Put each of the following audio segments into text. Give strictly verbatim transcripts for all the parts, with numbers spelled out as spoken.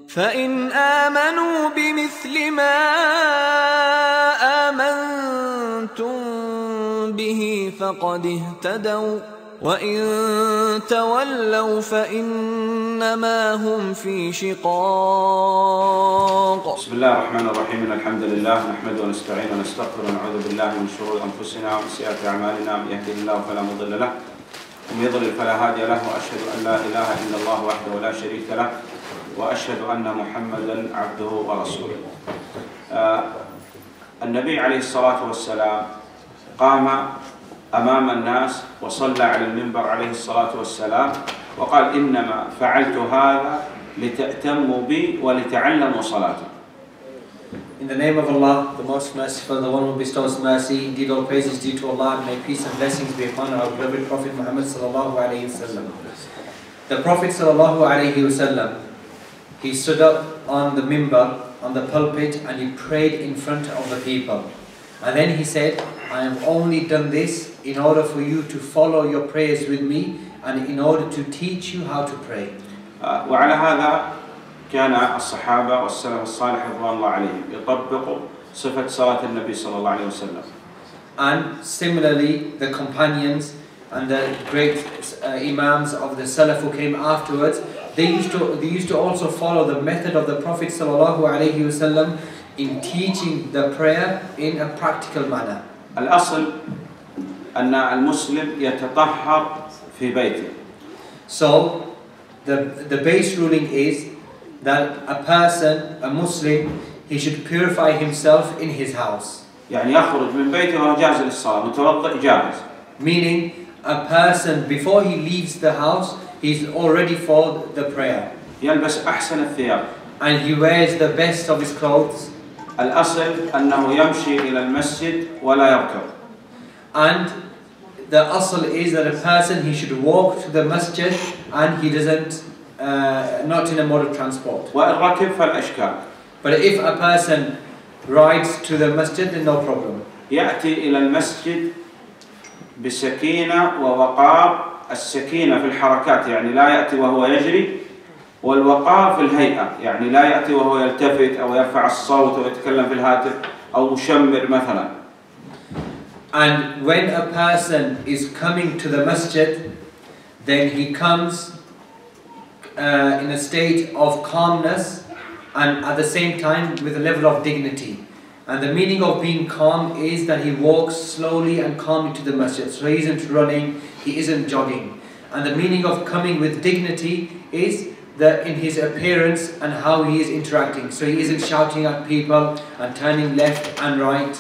فإن آمنوا بمثل ما آمنتم به فقد اهتدوا وإن تولوا فإنما هم في شقاق. بسم الله الرحمن الرحيم. الحمد لله نحمده ونستعين ونستغفر ونعوذ بالله من شرور أنفسنا ومن سيئات أعمالنا. من يهده الله فلا مضل له ومن يضلل فلا هادي له وأشهد أن لا إله إلا الله وحده لا شريك له وأشهد أن محمدا عبده ورسوله. آه النبي عليه الصلاة والسلام قام أمام الناس وصلى على المنبر عليه الصلاة والسلام وقال إنما فعلت هذا لتأتموا بي ولتعلموا صلاتي. In the name of Allah, the most merciful, the one who bestows mercy, indeed all praise is due to Allah, and may peace and blessings be upon our beloved Prophet Muhammad sallallahu alayhi wasallam. The Prophet sallallahu alayhi wasallam, he stood up on the minbar, on the pulpit, and he prayed in front of the people. And then he said, I have only done this in order for you to follow your prayers with me and in order to teach you how to pray. وعلى هذا كان الصحابة والسلف الصالح رضوان الله عليهم يطبقوا صفة صلاة النبي صلى الله عليه وسلم. And similarly, the companions and the great uh, imams of the Salaf who came afterwards, they used to they used to also follow the method of the Prophet sallallahu alaihi wasallam in teaching the prayer in a practical manner. الأصل أن المسلم يتطهر في بيته. So the the base ruling is that a person, a Muslim, he should purify himself in his house. يعني يخرج من بيته وهو جاهز للصلاة متوضئ جاهز. Meaning a person before he leaves the house, he's all ready for the prayer. يلبس أحسن الثياب. And he wears the best of his clothes. الأصل أنه يمشي إلى المسجد ولا يركب. And the asl is that a person, he should walk to the masjid and he doesn't, uh, not in a mode of transport. وإن ركب فالأشكال. But if a person rides to the masjid, then no problem. يأتي إلى المسجد بسكينة ووقار. السكينة في الحركات يعني لا يأتي وهو يجري، والوقار في الهيئة يعني لا يأتي وهو يلتفت أو يرفع الصوت أو يتكلم في الهاتف أو مشمر مثلا. And when a person is coming to the masjid, then he comes uh, in a state of calmness and at the same time with a level of dignity. And the meaning of being calm is that he walks slowly and calmly to the masjid. So he isn't running, he isn't jogging. And the meaning of coming with dignity is that in his appearance and how he is interacting. So he isn't shouting at people and turning left and right.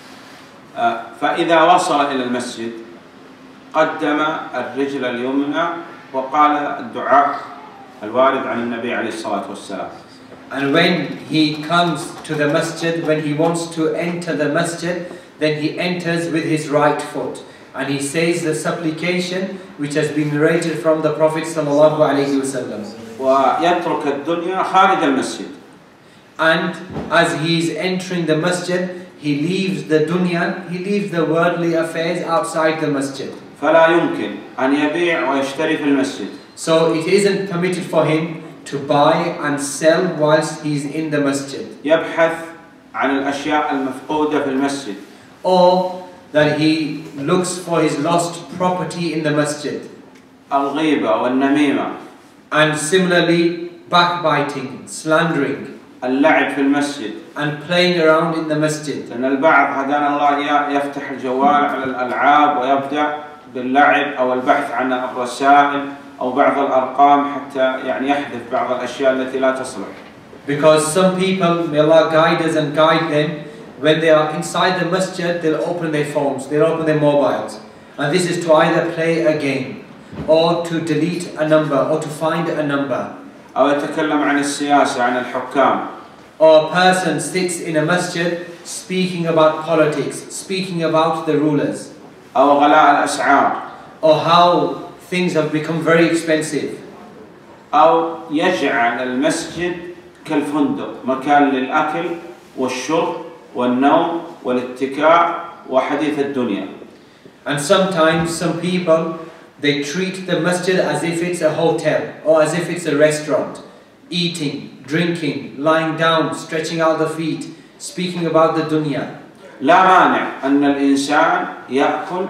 فإذا وصل إلى المسجد قدم الرجل اليمنى وقال الدعاء الوارد عن النبي عليه الصلاة والسلام. And when he comes to the masjid, when he wants to enter the masjid, then he enters with his right foot. And he says the supplication which has been narrated from the Prophet sallallahu alaihi wasallam. ويترك الدنيا خارج المسجد. And as he is entering the masjid, he leaves the dunya, he leaves the worldly affairs outside the masjid. فلا يمكن أن يبيع ويشتري في المسجد. So it isn't permitted for him to buy and sell whilst he is in the masjid. يبحث عن الأشياء المفقودة في المسجد. Or that he looks for his lost property in the masjid. الغيبة والنميمة. And similarly, backbiting, slandering. اللعب في المسجد. And playing around in the masjid. لأن البعض هدانا الله يفتح الجوال على الألعاب ويبدأ باللعب أو البحث عن الرسائل أو بعض الأرقام حتى يعني يحذف بعض الأشياء التي لا تصلح. Because some people, may Allah guide us and guide them, when they are inside the masjid, they'll open their phones, they'll open their mobiles. And this is to either play a game, or to delete a number, or to find a number. أو يتكلم عن السياسة عن الحكام. Or a person sits in a masjid speaking about politics, speaking about the rulers. أو غلاء الأسعار. Or how things have become very expensive. أو يجعل المسجد كالفندق مكان للأكل والشرب والنوم والاتكاء وحديث الدنيا. And sometimes some people, they treat the masjid as if it's a hotel or as if it's a restaurant. eating, drinking, lying down, stretching out the feet, speaking about the dunya. لا مانع أن الإنسان يأكل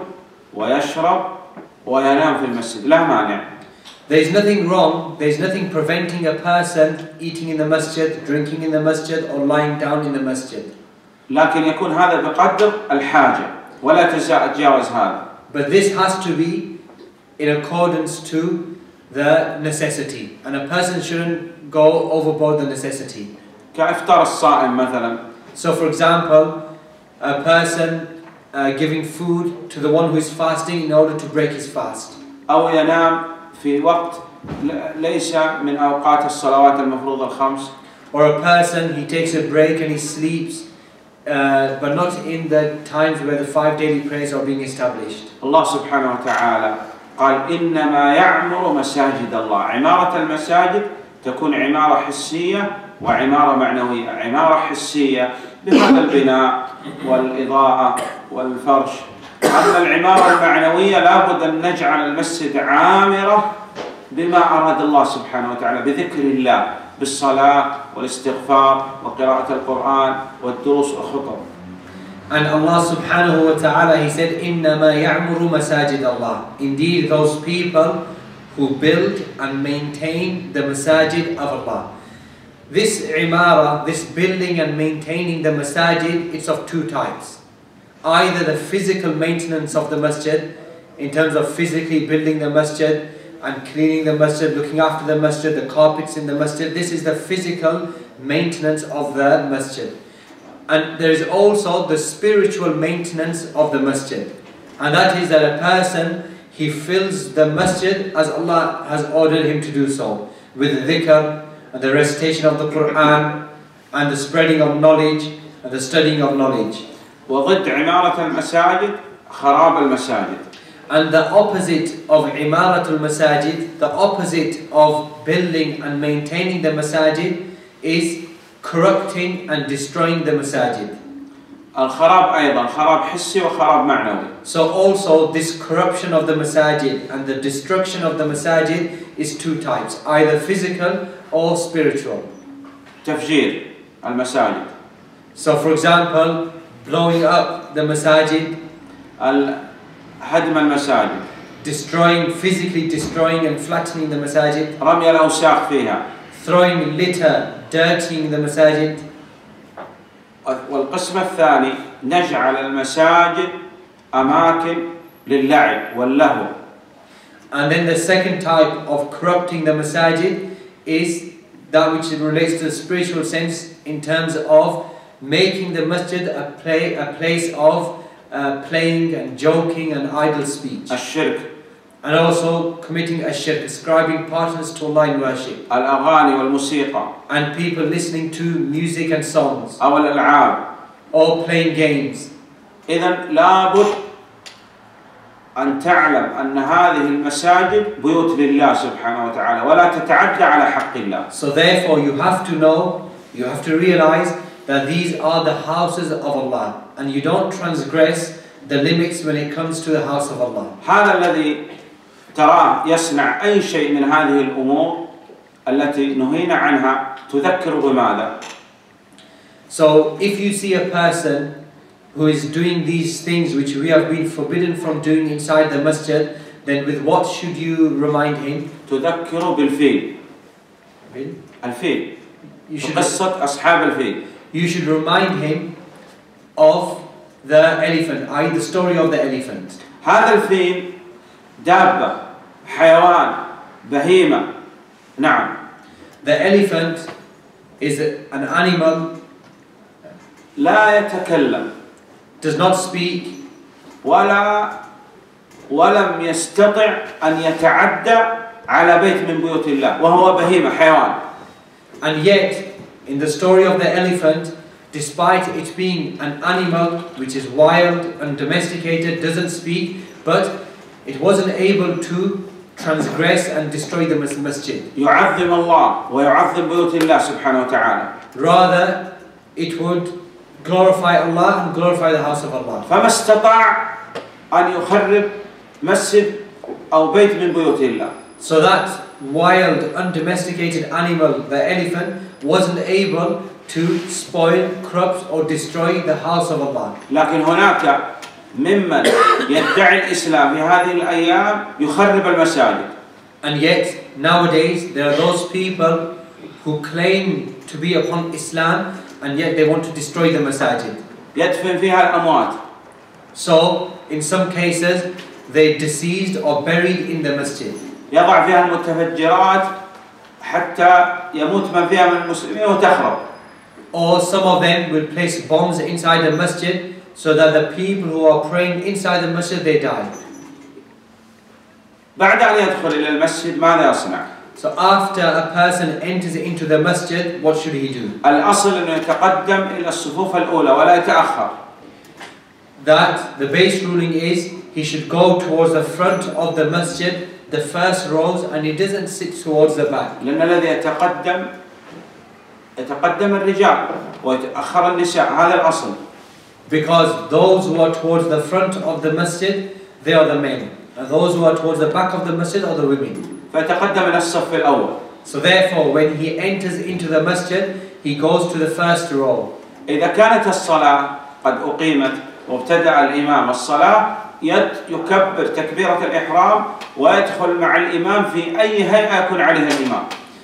ويشرب وينام في المسجد، لا مانع. There is nothing wrong, there is nothing preventing a person eating in the masjid, drinking in the masjid, or lying down in the masjid. لكن يكون هذا بقدر الحاجة ولا تتجاوز هذا. But this has to be in accordance to the necessity, and a person shouldn't go overboard the necessity. كإفطار الصائم مثلا. So for example, a person uh, giving food to the one who is fasting in order to break his fast. أو ينام في وقت ليس من أوقات الصلوات المفروضة الخمس. Or a person, he takes a break and he sleeps, uh, but not in the times where the five daily prayers are being established. الله سبحانه وتعالى قال إنما يعمر مساجد الله. عمارة المساجد تكون عمارة حسية وعمارة معنوية. عمارة حسية بهذا البناء والإضاءة والفرش. أما العمارة المعنوية لابد أن نجعل المسجد عامرة بما أراد الله سبحانه وتعالى، بذكر الله، بالصلاة والاستغفار وقراءة القرآن والدروس والخطب. And Allah subhanahu wa ta'ala, He said, إِنَّمَا يَعْمُرُ مَسَاجِدَ اللَّهِ. Indeed, those people who build and maintain the masajid of Allah. This imara, this building and maintaining the masajid, it's of two types. Either the physical maintenance of the masjid, in terms of physically building the masjid and cleaning the masjid, looking after the masjid, the carpets in the masjid. This is the physical maintenance of the masjid. And there is also the spiritual maintenance of the masjid. And that is that a person, he fills the masjid as Allah has ordered him to do so, with dhikr, and the recitation of the Quran, and the spreading of knowledge, and the studying of knowledge. وضد عمارة المساجد خراب المساجد. And the opposite of imaratul masajid, the opposite of building and maintaining the masajid, is corrupting and destroying the masajid. الخراب أيضا خراب حسي وخراب معنوي. So also this corruption of the masajid and the destruction of the masajid is two types, either physical or spiritual. تفجير المساجد. So for example, blowing up the masajid, هدم المساجد. destroying, physically destroying and flattening the masajid, رمي الأوساخ فيها. throwing litter, dirtying the masajid. والقسم الثاني نجعل المساجد أماكن للعب واللهو. And then the second type of corrupting the masajid is that which relates to the spiritual sense in terms of making the masjid a, play, a place of uh, playing and joking and idle speech. الشرك. And also committing a shirk, ascribing partners to Allah in worship. الأغاني والموسيقى. And people listening to music and songs. أو الألعاب. Or playing games. إذن لابد أن تعلم أن هذه المساجد بيوت لله سبحانه وتعالى ولا تتعدى على حق الله. So therefore you have to know, you have to realize that these are the houses of Allah, and you don't transgress the limits when it comes to the house of Allah. هذا الذي تراه يصنع أي شيء من هذه الأمور التي نهينا عنها تذكر بماذا؟ So if you see a person who is doing these things which we have been forbidden from doing inside the masjid, then with what should you remind him? تذكر بالفيل. Bil? الفيل. You should, قصة أصحاب الفيل. you should remind him of the elephant, that is the story of the elephant. هذا الفيل دابة حيوان بهيمة. نعم. The elephant is an animal, لا يتكلم. does not speak, ولا ولم يستطع أن يتعدى على بيت من بيوت الله وهو بهيمة حيوان. and yet in the story of the elephant, despite it being an animal which is wild and domesticated, doesn't speak, but it wasn't able to transgress and destroy the masjid. يعظم الله ويعظم بيوت الله سبحانه وتعالى. Rather, it would glorify Allah and glorify the house of Allah. فما استطاع أن يخرب مسجد أو بيت من بيوت الله. So that wild, undomesticated animal, the elephant, wasn't able to spoil, corrupt or destroy the house of Allah. لكن هناك ممن يدعي الإسلام في هذه الأيام يخرب المساجد. And yet, nowadays, there are those people who claim to be upon Islam and yet they want to destroy the masajid. يدفن فيها الأموات. So, in some cases, they deceased or buried in the masjid. يضع فيها المتفجرات حتى يموت من فيها من المسلمين وتخرب. Or some of them will place bombs inside the masjid so that the people who are praying inside the masjid, they die. بعد أن يدخل إلى المسجد ماذا يصنع؟ So after a person enters into the masjid, what should he do? الأصل أنه يتقدم إلى الصفوف الأولى ولا يتأخر. That the base ruling is he should go towards the front of the masjid, the first rows, and he doesn't sit towards the back. لأن الذي يتقدم يتقدم الرجال ويتأخر النساء هذا الأصل. Because those who are towards the front of the masjid, they are the men. And those who are towards the back of the masjid are the women. فيتقدم إلى الصف الأول. So therefore, when he enters into the masjid, he goes to the first row. إذا كانت الصلاة قد أقيمت وابتدأ الإمام الصلاة يكبر تكبيرة الإحرام ويدخل مع الإمام في أي هيئة يكون عليها الإمام.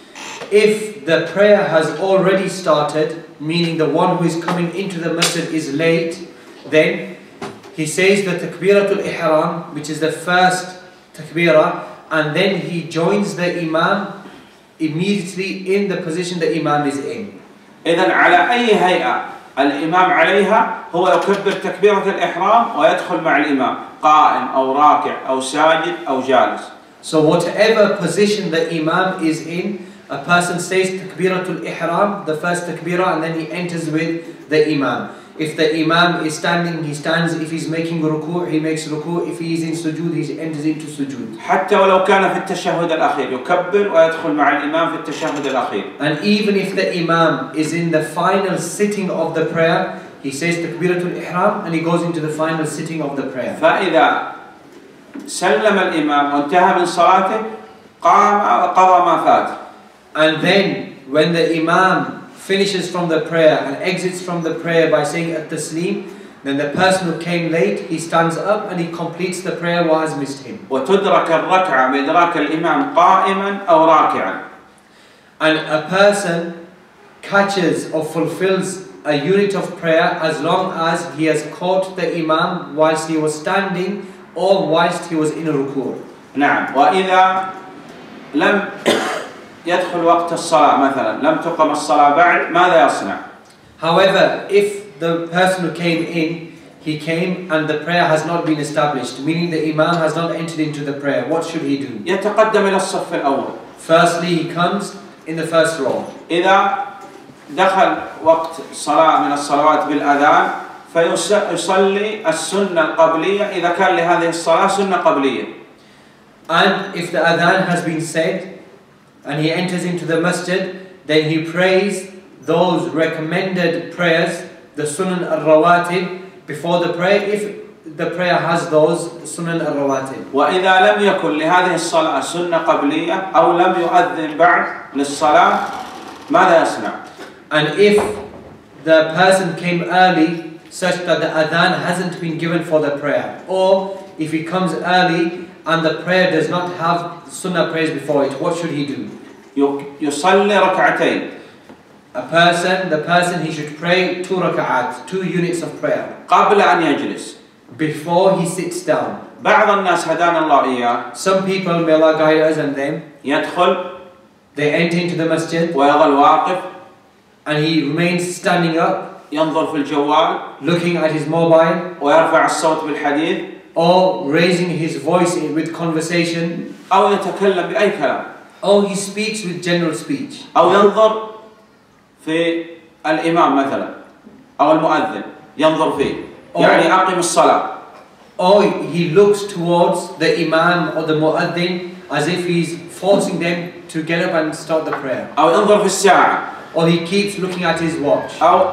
If the prayer has already started, meaning the one who is coming into the masjid is late, then he says the takbiratul ihram, which is the first takbirah, and then he joins the imam immediately in the position the imam is in. إذن على أي هيئة الإمام عليها هو يكبر تكبيرة الإحرام ويدخل مع الإمام قائم أو راكع أو ساجد أو جالس. So whatever position the imam is in, a person says takbiratul ihram, the first takbirah, and then he enters with the imam. If the imam is standing, he stands. If he's making ruku', he makes ruku'. If he is in sujood, he enters into sujood. حتى ولو كان في التشهد الأخير يكبر ويدخل مع الإمام في التشهد الأخير. And even if the imam is in the final sitting of the prayer, he says takbiratul ihram and he goes into the final sitting of the prayer. فإذا سلم الإمام وانتهى من صلاته قام وقضى ما فات. And then when the imam finishes from the prayer and exits from the prayer by saying at-taslim, then the person who came late, he stands up and he completes the prayer what has missed him. وتدرك الركعة بإدراك الإمام قائما أو راكعا. And a person catches or fulfills a unit of prayer as long as he has caught the imam whilst he was standing or whilst he was in a ruku'. نعم. وإذا لم يدخل وقت الصلاة مثلا لم تقم الصلاة بعد ماذا يصنع؟ However, if the person who came in, he came and the prayer has not been established, meaning the imam has not entered into the prayer, what should he do? يتقدم إلى الصف الأول. Firstly, he comes in the first row. إذا دخل وقت صلاة من الصلوات بالأذان فيصلي السنة القبلية إذا كان لهذه الصلاة سنة قبلية. And if the adhan has been said and he enters into the masjid, then he prays those recommended prayers, the sunan al-rawatib, before the prayer, if the prayer has those sunan al-rawatib. وإذا لم يكن لهذه الصلاة سنة قبلية أو لم يؤذن بعد للصلاة ماذا يصنع؟ And if the person came early such that the adhan hasn't been given for the prayer, or if he comes early and the prayer does not have sunnah prayers before it, what should he do? يصلي ركعتين. A person, the person, he should pray two raka'at, two units of prayer. قبل أن يجلس. Before he sits down. بعض الناس هدانا الله إياه. Some people, may Allah guide us and them, يدخل. they enter into the masjid. ويظل واقف. And he remains standing up. ينظر في الجوال. Looking at his mobile. ويرفع الصوت بالحديث. Or raising his voice with conversation. أو يتكلم بأي كلام. Or he speaks with general speech. أو ينظر في الإمام مثلا أو المؤذن ينظر فيه يعني أقم الصلاة. Or he looks towards the imam or the mu'adhin as if he's forcing them to get up and start the prayer. أو ينظر في الساعة. Or he keeps looking at his watch. أو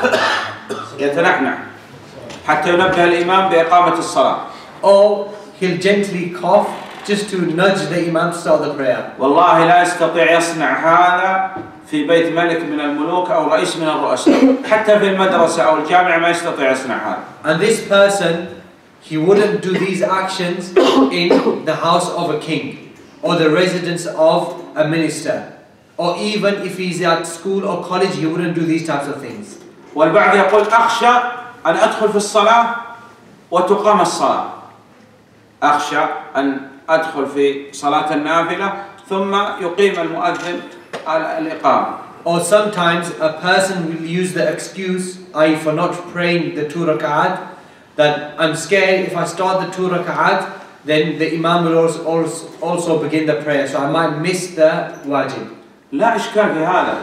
يتنحنح حتى ينبه الإمام بإقامة الصلاة. Or he'll gently cough just to nudge the Imam to start the prayer. والله لا يستطيع يصنع هذا في بيت ملك من الملوك أو رئيس من الرؤساء. حتى في المدرسة أو الجامعة ما يستطيع يصنع هذا. And this person, he wouldn't do these actions in the house of a king or the residence of a minister, or even if he's at school or college, he wouldn't do these types of things. والبعض يقول أخشى أن أدخل في الصلاة وتقام الصلاة. أخشى أن أدخل في صلاة النافلة ثم يقيم المؤذن الإقامة. Or sometimes a person will use the excuse, that is for not praying the two rak'at, that I'm scared if I start the two rak'at, then the Imam will also, also begin the prayer, so I might miss the wajib. لا إشكال في هذا.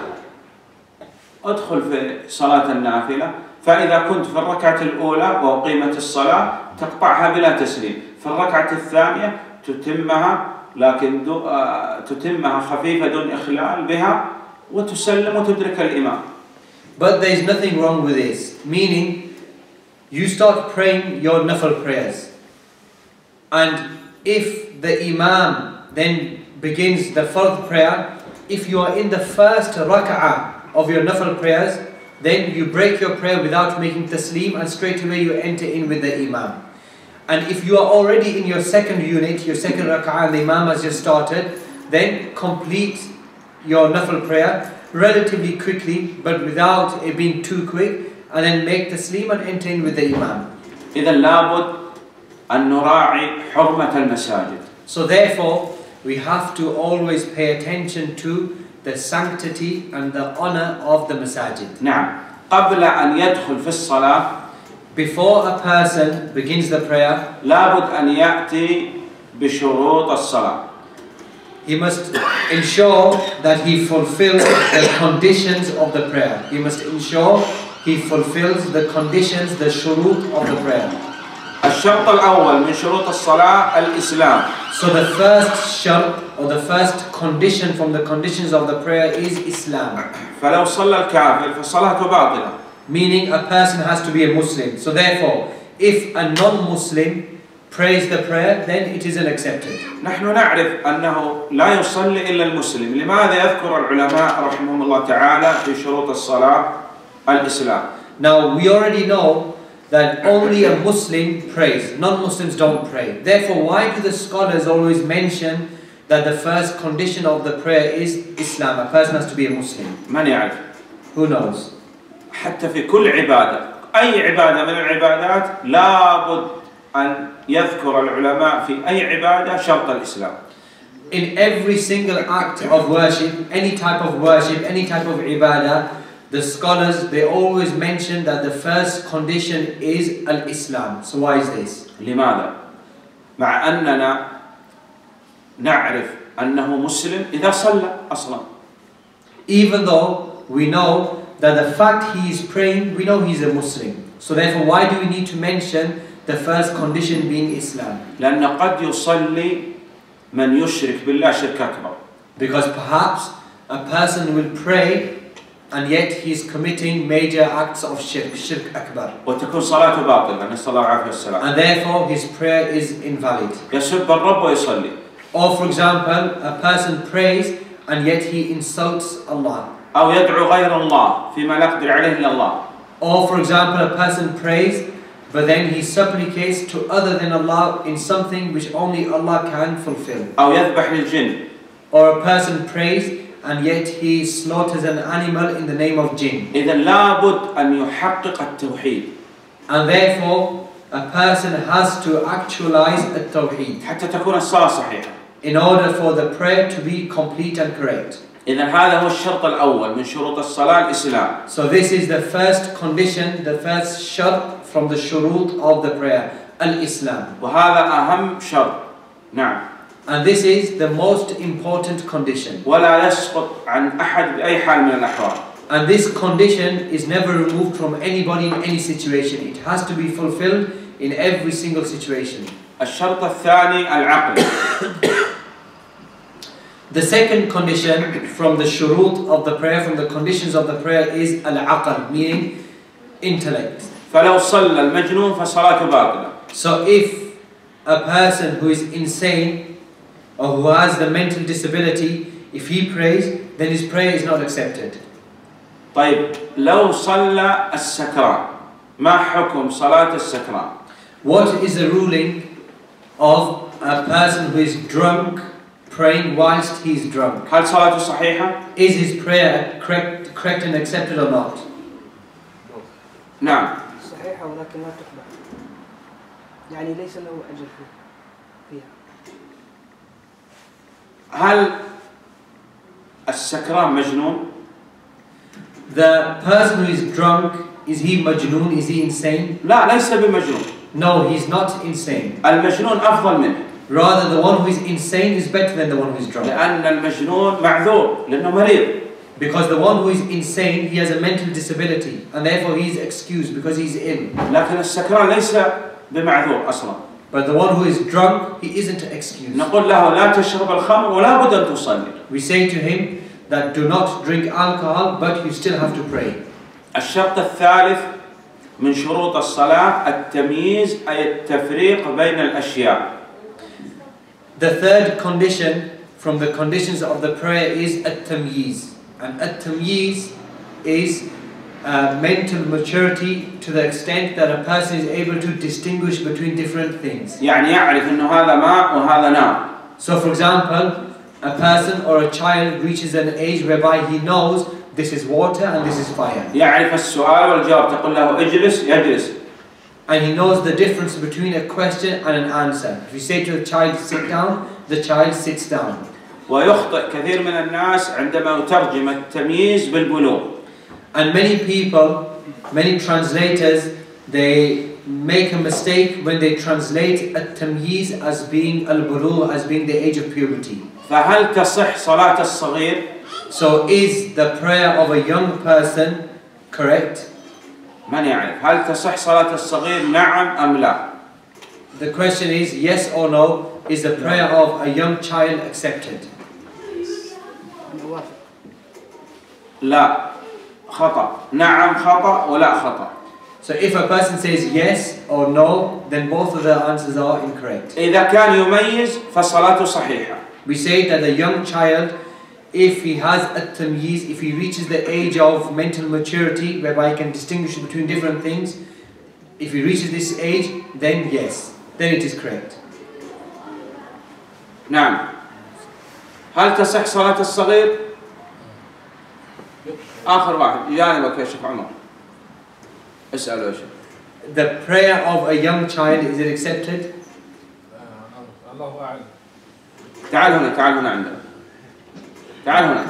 أدخل في صلاة النافلة، فإذا كنت في الركعة الأولى وأقيمت الصلاة تقطعها بلا تسليم، في الركعة الثانية تتمها لكن دو آه تتمها خفيفة دون إخلال بها وتسلم وتدرك الإمام. But there is nothing wrong with this, meaning you start praying your nafil prayers, and if the Imam then begins the fourth prayer, if you are in the first rak'ah of your nafil prayers, then you break your prayer without making taslim and straight away you enter in with the Imam. And if you are already in your second unit, your second rak'ah, and the Imam has just started, then complete your nafil prayer relatively quickly, but without it being too quick, and then make taslim and enter in with the Imam. إذا لابد أن نراعي حرمة المساجد. So therefore, we have to always pay attention to the sanctity and the honor of the masajid. نعم. قبل أن يدخل في الصلاة, before a person begins the prayer, لابد أن يأتي بشروط الصلاة. he must ensure that he fulfills the conditions of the prayer. He must ensure he fulfills the conditions, the shurut of the prayer. الشرط الأول من شروط الصلاة الإسلام. So the first shart or the first condition from the conditions of the prayer is Islam. فلو صلى الكافر فصلاته باطلة. Meaning a person has to be a Muslim. So therefore, if a non-Muslim prays the prayer, then it isn't accepted. نحن نعرف أنه لا يصلي إلا المسلم. لماذا يذكر العلماء رحمهم الله تعالى في شروط الصلاة الإسلام؟ Now we already know that only a Muslim prays. Non-Muslims don't pray. Therefore, why do the scholars always mention that the first condition of the prayer is Islam? A person has to be a Muslim. من يعرف؟ Who knows? حتى في كل عبادة، أي عبادة من العبادات لابد أن يذكر العلماء في أي عبادة شرط الإسلام. In every single act of worship, any type of worship, any type of ibadah, the scholars, they always mention that the first condition is al-Islam. So why is this? لماذا؟ مع أننا نعرف أنه مسلم إذا صلى أصلا. Even though we know that the fact he is praying, we know he's a Muslim. So therefore, why do we need to mention the first condition being Islam? لأن قد يصلي من يشرك بالله شرك أكبر. Because perhaps a person will pray and yet he is committing major acts of shirk, shirk akbar. وتكون صلاته باطلة، نسأل الله العافية والسلام. And therefore his prayer is invalid. يسب الرب ويصلي. Or for example, a person prays and yet he insults Allah. أو يدعو غير الله فيما لا يقدر عليه إلا الله. Or for example, a person prays but then he supplicates to other than Allah in something which only Allah can fulfill. أو يذبح للجن. Or a person prays and yet he slaughters an animal in the name of jinn. إذا لابد أن يحقق التوحيد. And therefore, a person has to actualize a tawheed حتى تكون الصلاة صحيحة. in order for the prayer to be complete and correct. إذا هذا هو الشرط الأول من شروط الصلاة الإسلام. So this is the first condition, the first shart from the shurut of the prayer, al-Islam. وهذا أهم شرط. نعم. And this is the most important condition. ولا يسقط عن أحد بأي حال من الأحوال. And this condition is never removed from anybody in any situation. It has to be fulfilled in every single situation. الشرط الثاني العقل. The second condition from the shurut of the prayer, from the conditions of the prayer is al-aql, meaning intellect. فلو صلى المجنون فصلاته باطلة. So if a person who is insane or who has the mental disability, if he prays, then his prayer is not accepted. طيب لو صلى السكران ما حكم صلاة السكران؟ What is the ruling of a person who is drunk praying whilst he is drunk? هل صلاته صحيحة؟ Is his prayer correct, correct and accepted or not? نعم. صحيحة ولكن لا تقبل. يعني ليس له أجر فيها. هل السكران مجنون؟ The person who is drunk, is he majnoon? Is he insane? لا ليس بمجنون. No, he's not insane. المجنون أفضل منه. Rather, the one who is insane is better than the one who is drunk. لأن المجنون معذور لأنه مريض. Because the one who is insane, he has a mental disability, and therefore he is excused because he is ill. لكن السكران ليس بمعذور أصلا. But the one who is drunk, he isn't excused. نقول له لا تشرب الخمر ولا بد أن تصلي. We say to him that do not drink alcohol, but you still have to pray. الشرط الثالث من شروط الصلاة التمييز أي التفريق بين الأشياء. The third condition from the conditions of the prayer is at-tamyiz. And at-tamyiz is uh, mental maturity to the extent that a person is able to distinguish between different things. يعني يعرف إنه هذا ماء وهذا نار. So for example, a person or a child reaches an age whereby he knows this is water and this is fire. يعرف السؤال والجواب تقول له اجلس يجلس. And he knows the difference between a question and an answer. If you say to a child sit down, the child sits down. ويخطئ كثير من الناس عندما يترجم التمييز بالبلوغ. And many people, many translators, they make a mistake when they translate at-tamyiz as being al-bulugh, as being the age of puberty. فهل تصح صلاة الصغير؟ So is the prayer of a young person correct? من يعرف؟ هل تصح صلاة الصغير نعم أم لا؟ The question is yes or no, is the prayer of a young child accepted? لا خطأ. نعم خطأ ولا خطأ. So if a person says yes or no, then both of the answers are incorrect. إذا كان يميز فصلاته صحيحة. We say that the young child, if he has at-tamyiz, if he reaches the age of mental maturity whereby he can distinguish between different things, if he reaches this age, then yes, then it is correct. نعم. هل تصح صلاة الصغير؟ آخر واحد جانبك يا شيخ عمر. اسأله يا شيخ. The prayer of a young child, is it accepted? الله أعلم. تعال هنا تعال هنا عندنا. تعال هنا.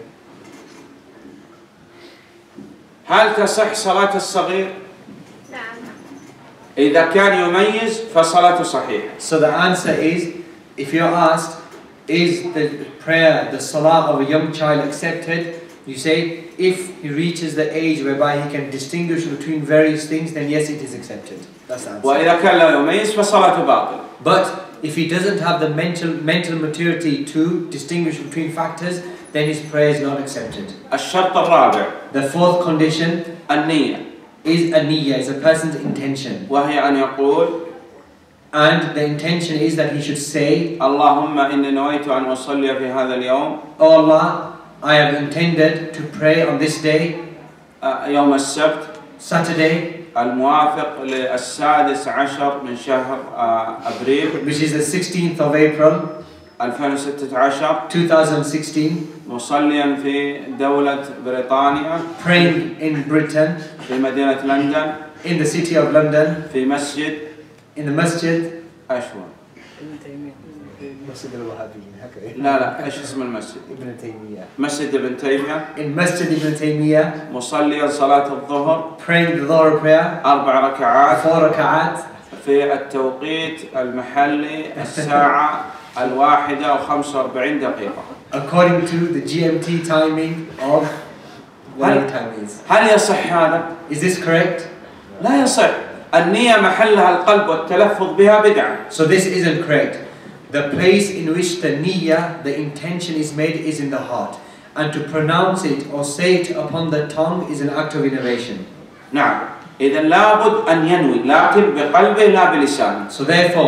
هل تصح صلاة الصغير؟ نعم. إذا كان يميز فصلاته صحيحة. So the answer is, if you're asked, is the prayer, the salah of a young child accepted? You say, if he reaches the age whereby he can distinguish between various things, then yes, it is accepted. That's the answer. وإذا كان لا يميز فصلاته باطلة. But if he doesn't have the mental mental maturity to distinguish between factors, then his prayer is not accepted. الشرط الرابع The fourth condition النية. is a niyyah, is a person's intention. وهي أن يقول And the intention is that he should say, اللهم إني نويت أن أصلي في هذا اليوم. Oh Allah, I have intended to pray on this day, يوم السبت Saturday, الموافق للسادس عشر من شهر أبريل which is the sixteenth of April, ألفين وستة عشر twenty sixteen, مصليا في دولة بريطانيا praying in Britain, في مدينة لندن in the city of London, في مسجد in the masjid. أشول. ابن تيمية. Masjid al-Wahhabiyyin. لا لا إيش اسم المسجد؟ Ibn Taymiyyah. مسجد ابن تيمية In Masjid Ibn Taymiyyah, مصليا صلاة الظهر praying the Dhuhr prayer, أربع ركعات four rak'at, في التوقيت المحلي الساعة الواحدة وخمسة وأربعين دقيقة. according to the G M T timing of whatever time is. هل يصح هذا؟ Is this correct? لا يصح. النية محلها القلب والتلفظ بها بدعة. So this isn't correct. The place in which the niyyah, the intention is made, is in the heart. And to pronounce it or say it upon the tongue is an act of innovation. نعم. إذا لابد أن ينوي لكن بقلبه لا بلسانه. So therefore,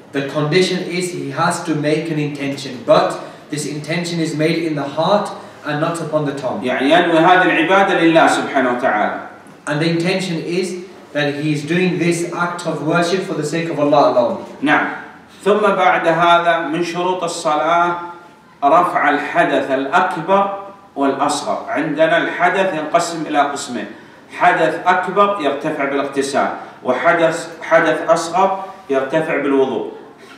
the condition is he has to make an intention, but this intention is made in the heart and not upon the tongue. يعني ينوي هذه العبادة لله سبحانه وتعالى. And the intention is that he is doing this act of worship for the sake of Allah alone. نعم. ثم بعد هذا من شروط الصلاة رفع الحدث الأكبر والأصغر. عندنا الحدث ينقسم إلى قسمين، حدث أكبر يرتفع بالاغتسال، وحدث حدث أصغر يرتفع بالوضوء.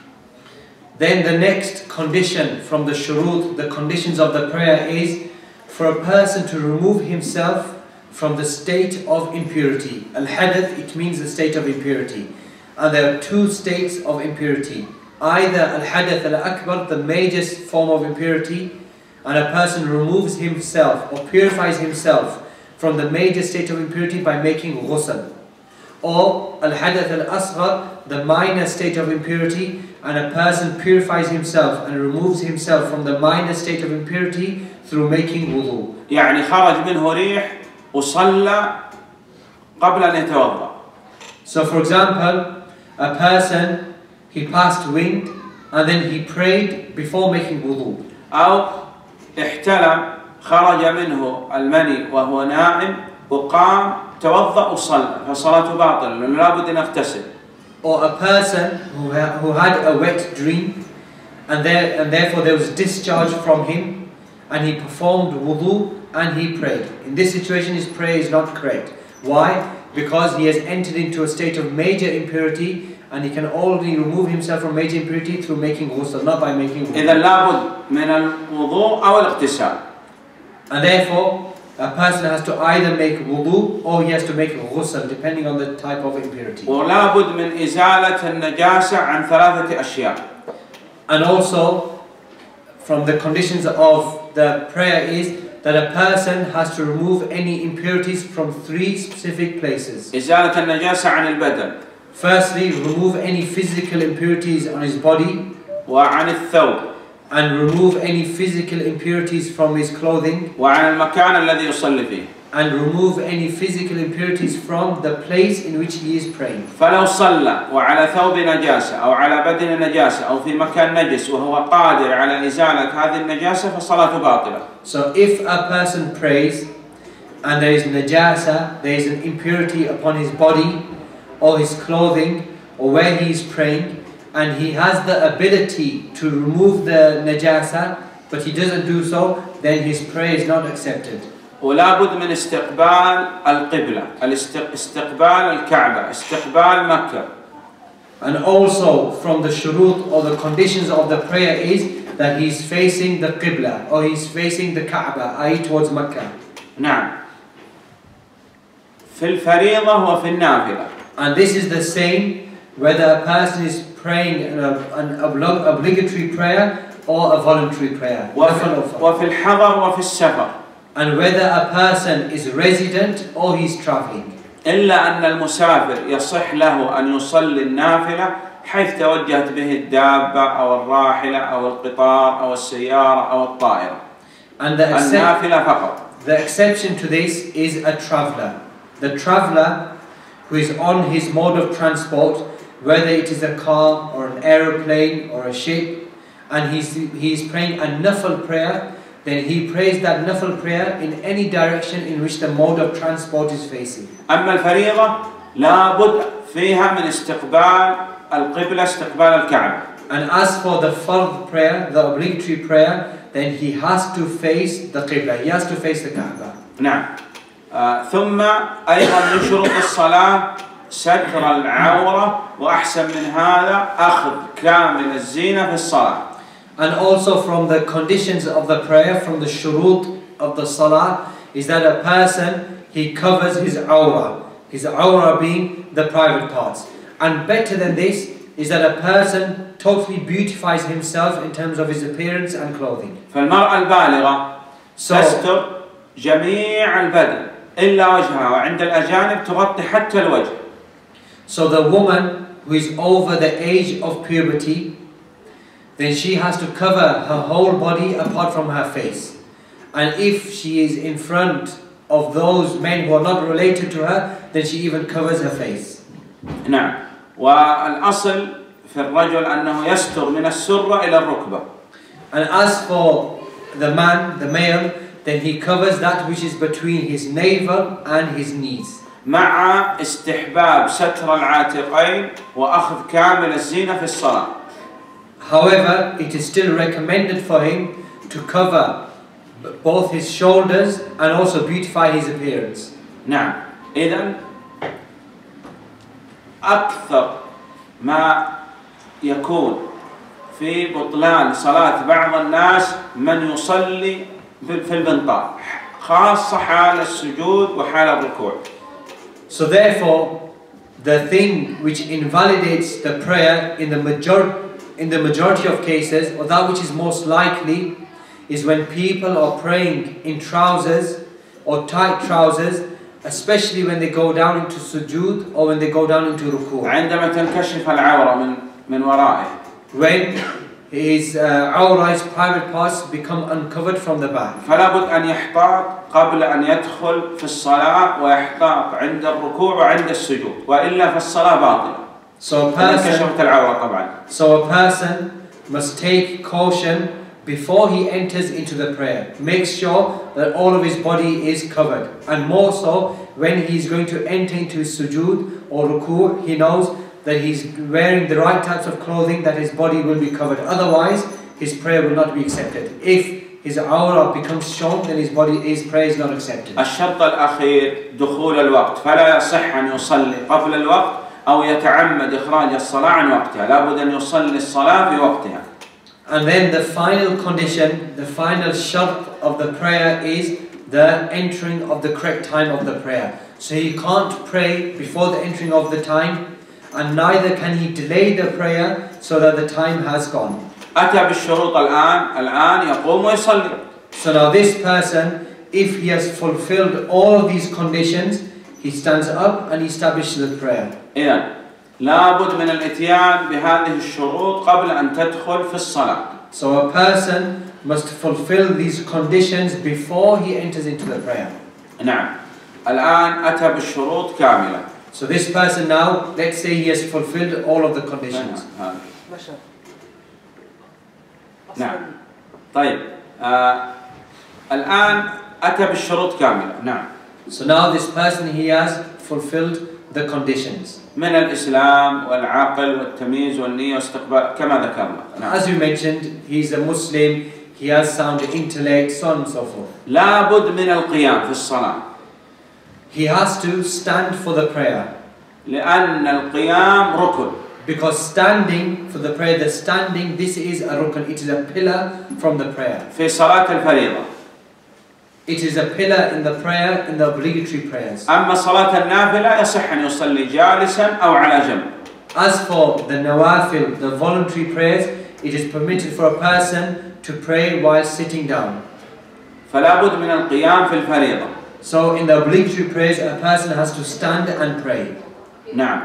Then the next condition from the shurut, the conditions of the prayer, is for a person to remove himself from the state of impurity. Al-hadath, it means the state of impurity. And there are two states of impurity. Either al-hadath al-akbar, the major form of impurity, and a person removes himself or purifies himself from the major state of impurity by making ghusl. Or al-hadath al-asghar, the minor state of impurity, and a person purifies himself and removes himself from the minor state of impurity through making wudu. يعني خرج منه ريح وصلى قبل أن يتوضأ. So for example, a person, he passed wind and then he prayed before making wudu. أو احتلم خرج منه المني وهو نائم وقام توضأ وصلى فصلاته باطلة لأنه لابد أن يغتسل. Or a person who, ha who had a wet dream and, there, and therefore there was discharge from him and he performed wudu and he prayed. In this situation his prayer is not correct. Why? Because he has entered into a state of major impurity and he can only remove himself from major impurity through making ghusl, not by making wudu. إذا لابد من الوضوء أو الاغتسال. And therefore a person has to either make wudu or he has to make ghusl depending on the type of impurity. ولا بد من إزالة النجاسة عن ثلاثة أشياء. And also from the conditions of the prayer is that a person has to remove any impurities from three specific places. إزالة النجاسة عن البدن. Firstly, remove any physical impurities on his body. وعن الثوب. And remove any physical impurities from his clothing. وعن المكان الذي يصلي فيه. And remove any physical impurities from the place in which he is praying. فلو صلى وعلى ثوب نجاسة أو على بدن نجاسة أو في مكان نجس وهو قادر على إزالة هذه النجاسة فصلاته باطلة. So if a person prays and there is najasa, there is an impurity upon his body or his clothing or where he is praying, and he has the ability to remove the najasa but he doesn't do so, then his prayer is not accepted. ولا بد من استقبال القبلة، استقبال الكعبة، استقبال مكة. And also from the shurut or the conditions of the prayer is that he is facing the qibla or he is facing the Kaaba, that is towards Makkah. نعم. في الفريضة وفي النافلة. And this is the same whether a person is praying an, an obligatory prayer or a voluntary prayer. وفي, وفي الحضر وفي السفر. And whether a person is resident or he is traveling. إلا أن المسافر يصح له أن يصلي النافلة حيث توجهت به الدابة أو الراحلة أو القطار أو السيارة أو الطائرة. And the, النافلة فقط. The exception to this is a traveller. The traveller who is on his mode of transport, whether it is a car or an aeroplane or a ship, and he's, he's praying a nafil prayer, then he prays that nafil prayer in any direction in which the mode of transport is facing. أما الفريضة لابد فيها من استقبال القبلة استقبال الكعبة. And as for the fard prayer, the obligatory prayer, then he has to face the qibla, he has to face the Kaaba. نعم. آه ثم أيضا من شروط الصلاة ستر العورة وأحسن من هذا أخذ كامل الزينة في الصلاة. And also from the conditions of the prayer, from the shurut of the salah, is that a person, he covers his awrah. His awrah being the private parts. And better than this is that a person totally beautifies himself in terms of his appearance and clothing. فالمرأة البالغة تستر جميع البدن إلا وجهها وعند الأجانب تغطي حتى الوجه. So the woman who is over the age of puberty, then she has to cover her whole body apart from her face. And if she is in front of those men who are not related to her, then she even covers her face. نعم. والأصل في الرجل أنه يستر من السرة إلى الركبة. And as for the man, the male, then he covers that which is between his navel and his knees. مع استحباب ستر العاتقين وأخذ كامل الزينة في الصلاة. However, it is still recommended for him to cover both his shoulders and also beautify his appearance. نعم. إذن أكثر ما يكون في بطلان صلاة بعض الناس من يصلي في البنطال، خاصة حال السجود وحال الركوع. So therefore, the thing which invalidates the prayer in the major in the majority of cases, or that which is most likely, is when people are praying in trousers or tight trousers, especially when they go down into sujood or when they go down into ruku'. عندما تنكشف العورة من من ورائه. When his uh, awra, his private parts, become uncovered from the back. فلا بد أن يحتاط قبل أن يدخل في الصلاة ويحتاط عند الركوع وعند السجود، وإلا فالصلاة باطلة. So a person, انكشفت العورة طبعا. so a person must take caution before he enters into the prayer. Make sure that all of his body is covered, and more so when he is going to enter into sujood or ruku', he knows that he's wearing the right types of clothing, that his body will be covered. Otherwise, his prayer will not be accepted. If his awra becomes shown, then his body, his prayer is not accepted. الشرط الأخير دخول الوقت، فلا يصح أن يصلي قبل الوقت أو يتعمد إخراج الصلاة عن وقتها. لا بد أن يصلي الصلاة في وقتها. And then the final condition, the final shart of the prayer is the entering of the correct time of the prayer. So he can't pray before the entering of the time, and neither can he delay the prayer so that the time has gone. أتى بالشروط الآن الآن يقوم ويصلي. So now this person, if he has fulfilled all of these conditions, he stands up and he establishes the prayer. إذن لابد من الإتيان بهذه الشروط قبل أن تدخل في الصلاة. So a person must fulfill these conditions before he enters into the prayer. نعم. الآن أتى بالشروط كاملة. So this person now, let's say he has fulfilled all of the conditions. نعم. طيب. آه الآن أتى بالشروط كاملة. نعم. So now this person, he has fulfilled the conditions. من الإسلام والعقل والتمييز والنية واستقبال كما ذكرنا. نعم. As you mentioned, he is a Muslim, he has sound intellect, so on and so forth. لابد من القيام في الصلاة. He has to stand for the prayer. لأن القيام ركن. Because standing for the prayer, the standing, this is a rukn, it is a pillar from the prayer. في صلاة الفريضة. It is a pillar in the prayer, in the obligatory prayers. أما صلاة النافلة يصح أن يصلي جالسا أو على جنب. As for the nawafil, the voluntary prayers, it is permitted for a person to pray while sitting down. فلا بد من القيام في الفريضة. So in the obligatory prayers, a person has to stand and pray. نعم.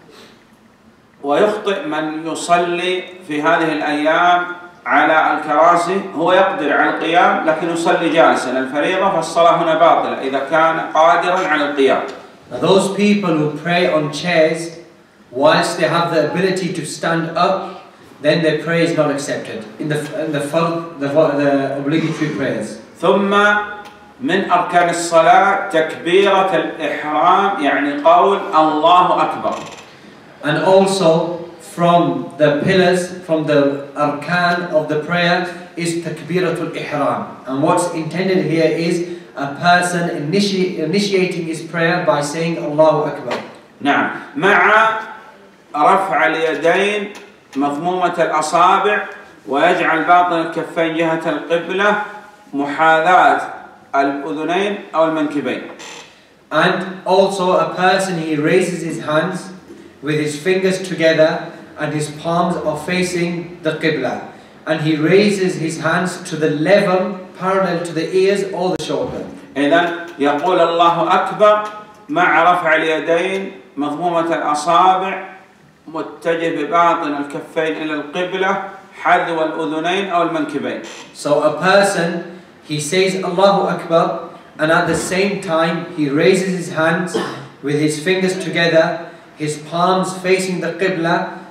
ويخطئ من يصلي في هذه الأيام على الكراسي، هو يقدر على القيام لكن يصلي جالسا الفريضة، فالصلاة هنا باطلة إذا كان قادرا على القيام. Now those people who pray on chairs, whilst they have the ability to stand up, then their prayer is not accepted in the in the, the, the obligatory prayers. ثم من أركان الصلاة تكبيرة الإحرام، يعني قول الله أكبر. And also from the pillars, from the arkan of the prayer is takbiratul ihram. And what's intended here is a person initi initiating his prayer by saying Allahu Akbar. نعم. مع رفع اليدين مضمومة الأصابع ويجعل باطن الكفين جهة القبلة محاذاة الأذنين أو المنكبين. And also a person, he raises his hands with his fingers together and his palms are facing the Qibla. And he raises his hands to the level parallel to the ears or the shoulder. إذن يقول الله أكبر مع رفع اليدين مضمومة الأصابع متجه بباطن الكفين إلى القبلة حذو الأذنين أو المنكبين. So a person, he says Allahu Akbar, and at the same time he raises his hands with his fingers together, his palms facing the Qibla,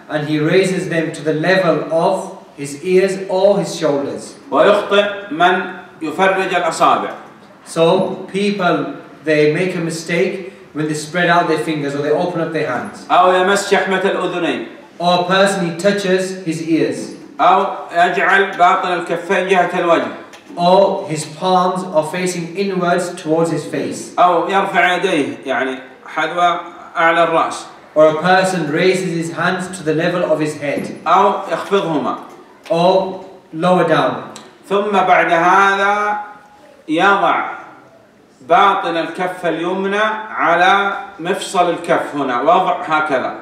and he raises them to the level of his ears or his shoulders. ويخطئ من يفرج الأصابع. So people, they make a mistake when they spread out their fingers or they open up their hands. أو يمس شحمة الأذنين. Or a person, he touches his ears. أو يجعل باطن الكفين جهة الوجه. Or his palms are facing inwards towards his face. أو يرفع يديه يعني حذو أعلى الرأس. Or a person raises his hands to the level of his head. أو يخفضهما. Or lower down. ثم بعد هذا يضع باطن الكف اليمنى على مفصل الكف هنا وضع هكذا.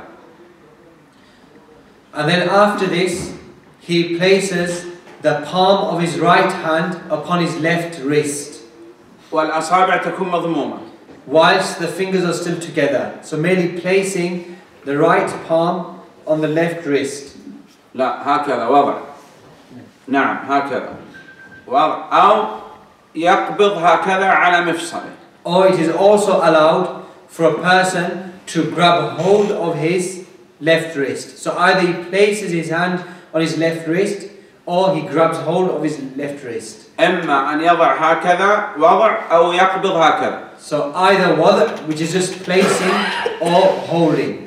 And then after this, he places the palm of his right hand upon his left wrist. والأصابع تكون مضمومة. Whilst the fingers are still together. So merely placing the right palm on the left wrist. لا هكذا وضع. نعم هكذا. وضع أو يقبض هكذا على مفصله. Or it is also allowed for a person to grab hold of his left wrist. So either he places his hand on his left wrist or he grabs hold of his left wrist. إما أن يضع هكذا وضع أو يقبض هكذا. So either wada, which is just placing, or holding.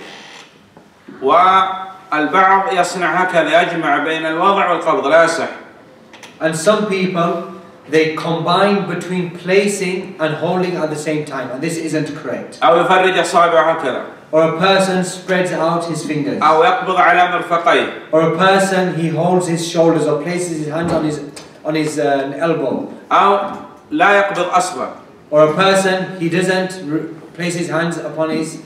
والبعض يصنع هكذا يجمع بين الوضع والقبض لا يصح. And some people, they combine between placing and holding at the same time, and this isn't correct. أو يفرج أصابعه هكذا. Or a person spreads out his fingers. أو يقبض على مرفقيه. Or a person, he holds his shoulders or places his hands on his on his uh, elbow. أو لا يقبض أصبع. Or a person, he doesn't place his hands upon his.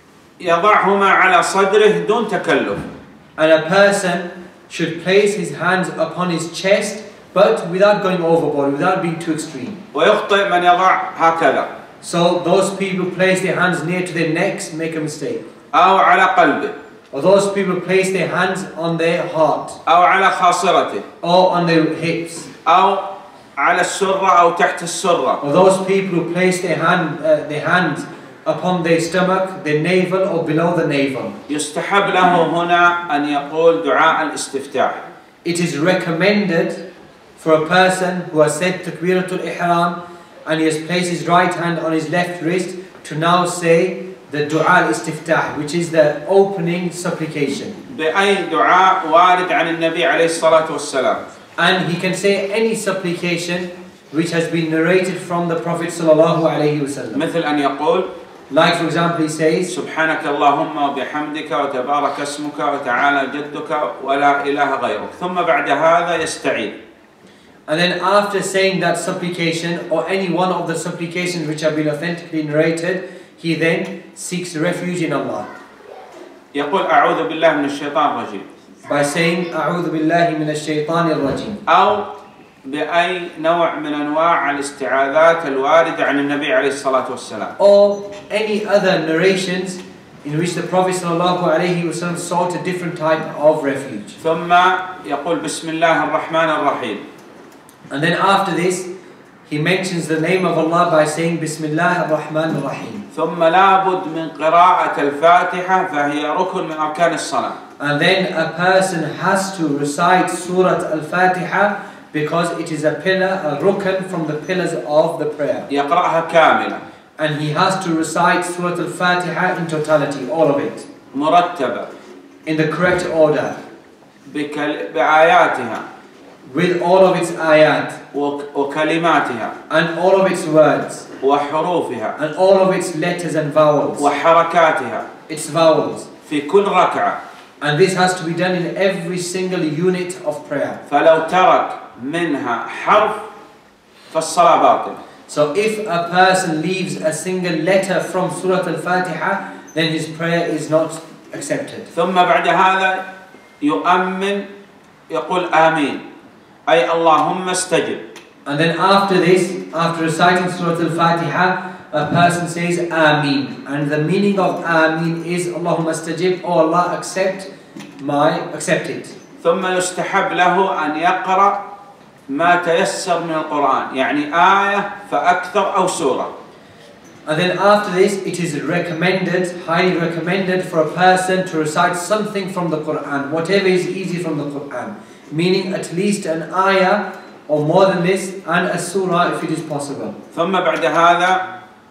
يضعهما على صدره دون تكلف. And a person should place his hands upon his chest, but without going overboard, without being too extreme. ويخطئ من يضع هكذا. So those people place their hands near to their necks, make a mistake. أو على قلبه. Or those people place their hands on their heart. أو على خاصرته. Or on their hips. أو على السرة أو تحت السرة. Or those people who place their hand, uh, their hands upon their stomach, their navel, or below the navel. يستحب له هنا أن يقول دعاء الاستفتاح. It is recommended for a person who has said Takbiratul Ihram and he has placed his right hand on his left wrist to now say the Dua al-Istiftah, which is the opening supplication. بأي دعاء وارد عن النبي عليه الصلاة والسلام. And he can say any supplication which has been narrated from the Prophet sallallahu alaihi wasallam. مثل أن يقول Like for example he says سبحانك اللهم وبحمدك وتبارك اسمك وتعالى جدك ولا إله غيرك ثم بعد هذا يستعيذ. And then after saying that supplication or any one of the supplications which have been authentically narrated, he then seeks refuge in Allah. يقول أعوذ بالله من الشيطان الرجيم. By saying أعوذ بالله من الشيطان الرجيم. أو بأي نوع من أنواع الاستعاذات الواردة عن النبي عليه الصلاة والسلام. Or any other narrations in which the Prophet sallallahu alaihi wasallam sought a different type of refuge. ثم يقول بسم الله الرحمن الرحيم. And then after this, he mentions the name of Allah by saying Bismillah ar-Rahman ar-Rahim. ثم لابد من قراءة الفاتحة فهي ركن من أركان الصلاة. And then a person has to recite Surah Al-Fatiha because it is a pillar, a rukn from the pillars of the prayer. يقرأها كاملة. And he has to recite Surah Al-Fatiha in totality, all of it. مرتبة. In the correct order. بكل... بآياتها. With all of its ayat. وكلماتها. And all of its words. وحروفها. And all of its letters and vowels. وحركاتها. Its vowels. في كل ركعة. And this has to be done in every single unit of prayer. فلو ترك منها حرف فالصلاة باطلة. So if a person leaves a single letter from Surah Al-Fatiha, then his prayer is not accepted. ثم بعد هذا يؤمن يقول آمين أي اللهم استجب. And then after this, after reciting Surah Al-Fatiha, a person says Ameen. And the meaning of Ameen is Allahumma stajib, oh Allah, accept my, accept it. ثم يستحب له أن يقرأ ما تيسر من القرآن يعني آية فأكثر أو سورة. And then after this, it is recommended, highly recommended for a person to recite something from the Quran, whatever is easy from the Quran, meaning at least an ayah or more than this, and a surah if it is possible. ثم بعد هذا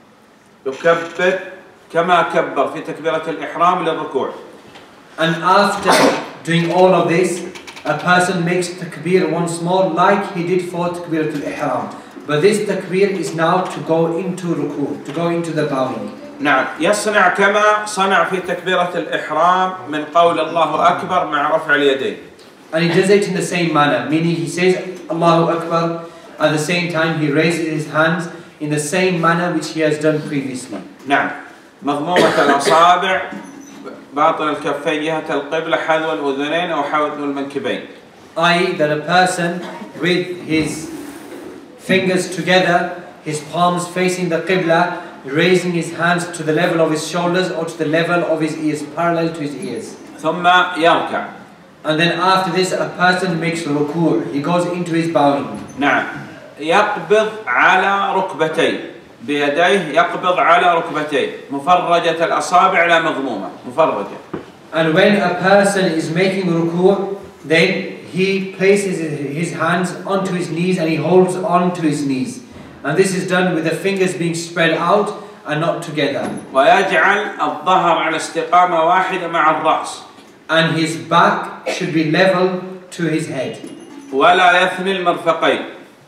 يكبر كما كبر في تكبيرة الإحرام للركوع. And after doing all of this, a person makes takbir once more like he did for takbiratul ihram. But this takbir is now to go into ruku, to go into the bowing. نعم يصنع كما صنع في تكبيرة الإحرام من قول الله أكبر مع رفع اليدين. And he does it in the same manner, meaning he says Allahu Akbar, at the same time he raises his hands in the same manner which he has done previously. نعم مضمومة الأصابع باطن الكفين جهة القبلة حذو الأذنين أو حذو المنكبين. that is that a person with his fingers together, his palms facing the Qibla, raising his hands to the level of his shoulders or to the level of his ears, parallel to his ears. ثم يركع. And then after this a person makes ruku', he goes into his bowing. نعم يقبض على ركبتيه بيديه يقبض على ركبتيه مفرجة الأصابع لا مضمومة مفرجة. And when a person is making ruku', then he places his hands onto his knees and he holds on to his knees. And this is done with the fingers being spread out and not together. ويجعل الظهر على استقامة واحدة مع الرأس. And his back should be level to his head. ولا يثني المرفقين.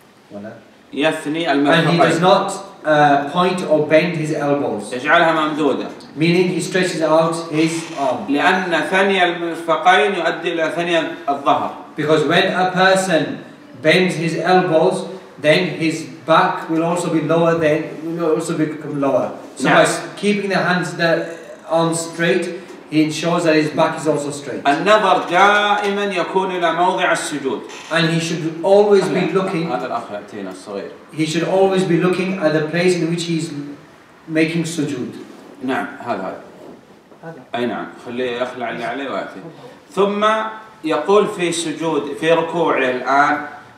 يثني And he does المرفقين. not uh, point or bend his elbows. يجعلها ممدودة. Meaning he stretches out his arm. لأن ثني المرفقين يؤدي إلى ثني الظهر. Because when a person bends his elbows, then his back will also be lower, then will also become lower. So Now, by keeping the hands, the arms straight, he ensures that his back is also straight. النظر دائما يكون إلى موضع السجود. And he should always be looking. هذا الأخ يأتينا الصغير. He should always be looking at the place in which he is making sujood. نعم هذا هذا. هذا. أي نعم خليه يخلع اللي عليه ويأتي. ثم يقول في سجود في ركوعه الآن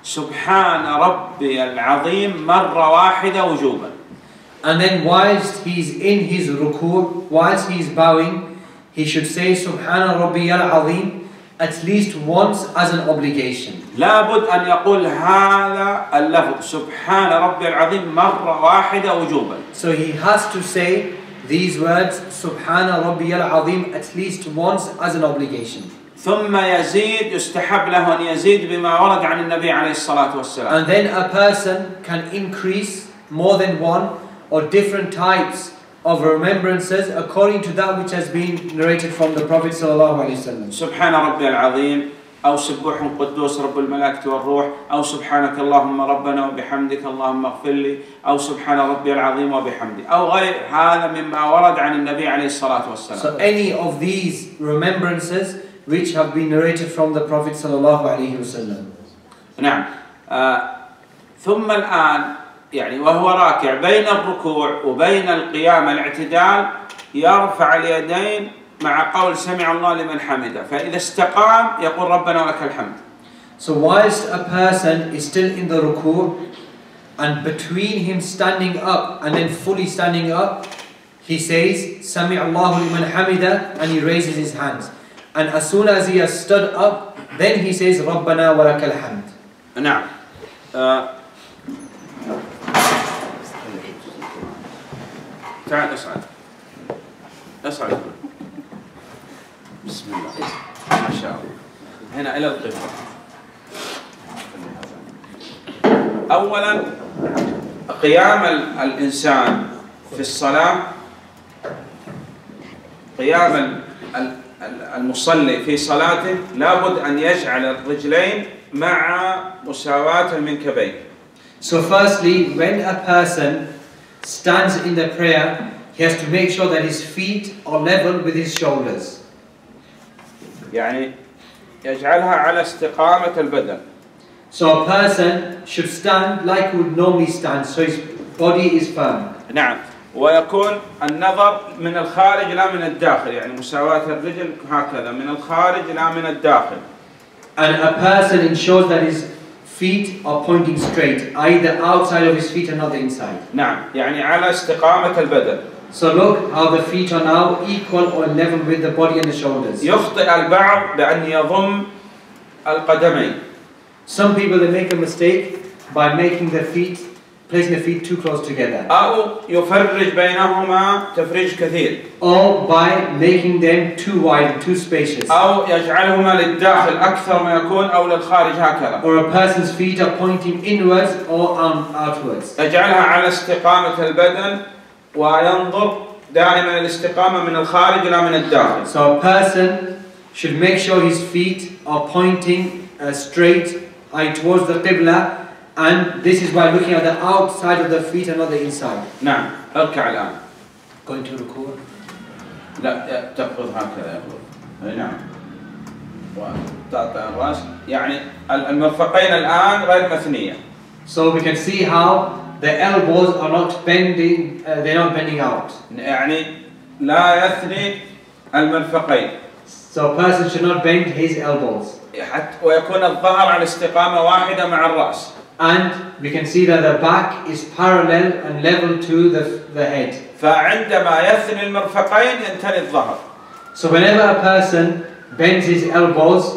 سبحان ربي العظيم مرة واحدة وجوبا. And then whilst he is in his ruku', whilst he is bowing, he should say Subhana Rabbiyal Azim at least once as an obligation. لابد أن يقول هذا اللفظ سبحان ربي العظيم مرة واحدة وجوبا. So he has to say these words Subhana Rabbiyal Azim at least once as an obligation. ثم يزيد يستحب له أن يزيد بما ورد عن النبي عليه الصلاة والسلام. And then a person can increase more than one or different types of remembrances according to that which has been narrated from the Prophet sallallahu alaihi wasallam. سبحان ربي العظيم أو سبوح قدوس رب الملائكة والروح أو سبحانك اللهم ربنا وبحمدك اللهم اغفر لي أو سبحان ربي العظيم وبحمدي أو غير هذا مما ورد عن النبي عليه الصلاة والسلام. So any of these remembrances which have been narrated from the Prophet sallallahu alaihi wasallam. نعم آه ثم الآن يعني وهو راكع بين الركوع وبين القيام الاعتدال يرفع اليدين مع قول سمع الله لمن حمده فإذا استقام يقول ربنا لك الحمد. So whilst a person is still in the ruku' and between him standing up and then fully standing up, he says Sami Allahu liman hamida and he raises his hands. And as soon as he has stood up, then he says Rabbana wa lakal hamd. نعم آه تعال اصعد اصعد بسم الله ما شاء الله هنا الى القبله. اولا قيام الانسان في الصلاه قيام المصلي في صلاته لابد ان يجعل الرجلين مع مساواة المنكبين. So firstly, when a person stands in the prayer, he has to make sure that his feet are level with his shoulders. يعني يجعلها على استقامة البدن. So a person should stand like he would normally stand, so his body is firm. نعم ويكون النظر من الخارج لا من الداخل يعني مساواة الرجل هكذا من الخارج لا من الداخل. And a person ensures that his feet are pointing straight, either outside of his feet and not the inside. نعم يعني على استقامة البدن. So look how the feet are now equal or level with the body and the shoulders. يخطئ البعض بأن يضم القدمين. Some people they make a mistake by making their feet, placing their feet too close together. أو يفرج بينهما تفريج كثير. Or by making them too wide and too spacious. أو يجعلهما للداخل أكثر ما يكون أو للخارج هكذا. Or a person's feet are pointing inwards or um, outwards. يجعلها على استقامة البدن وينظر دائما الاستقامة من الخارج لا من الداخل. So a person should make sure his feet are pointing uh, straight eye towards the Qibla, and this is by looking at the outside of the feet and not the inside. نعم اركع الآن. Going to ركوع. لا تقبض هكذا يقول. نعم. وتعطي الرأس يعني المرفقين الآن غير مثنية. So we can see how the elbows are not bending, uh, they're not bending out. يعني لا يثني المرفقين. So a person should not bend his elbows. حتى ويكون الظهر على استقامة واحدة مع الرأس. And we can see that the back is parallel and level to the, the head. فعندما يثني المرفقين ينتني الظهر. So whenever a person bends his elbows,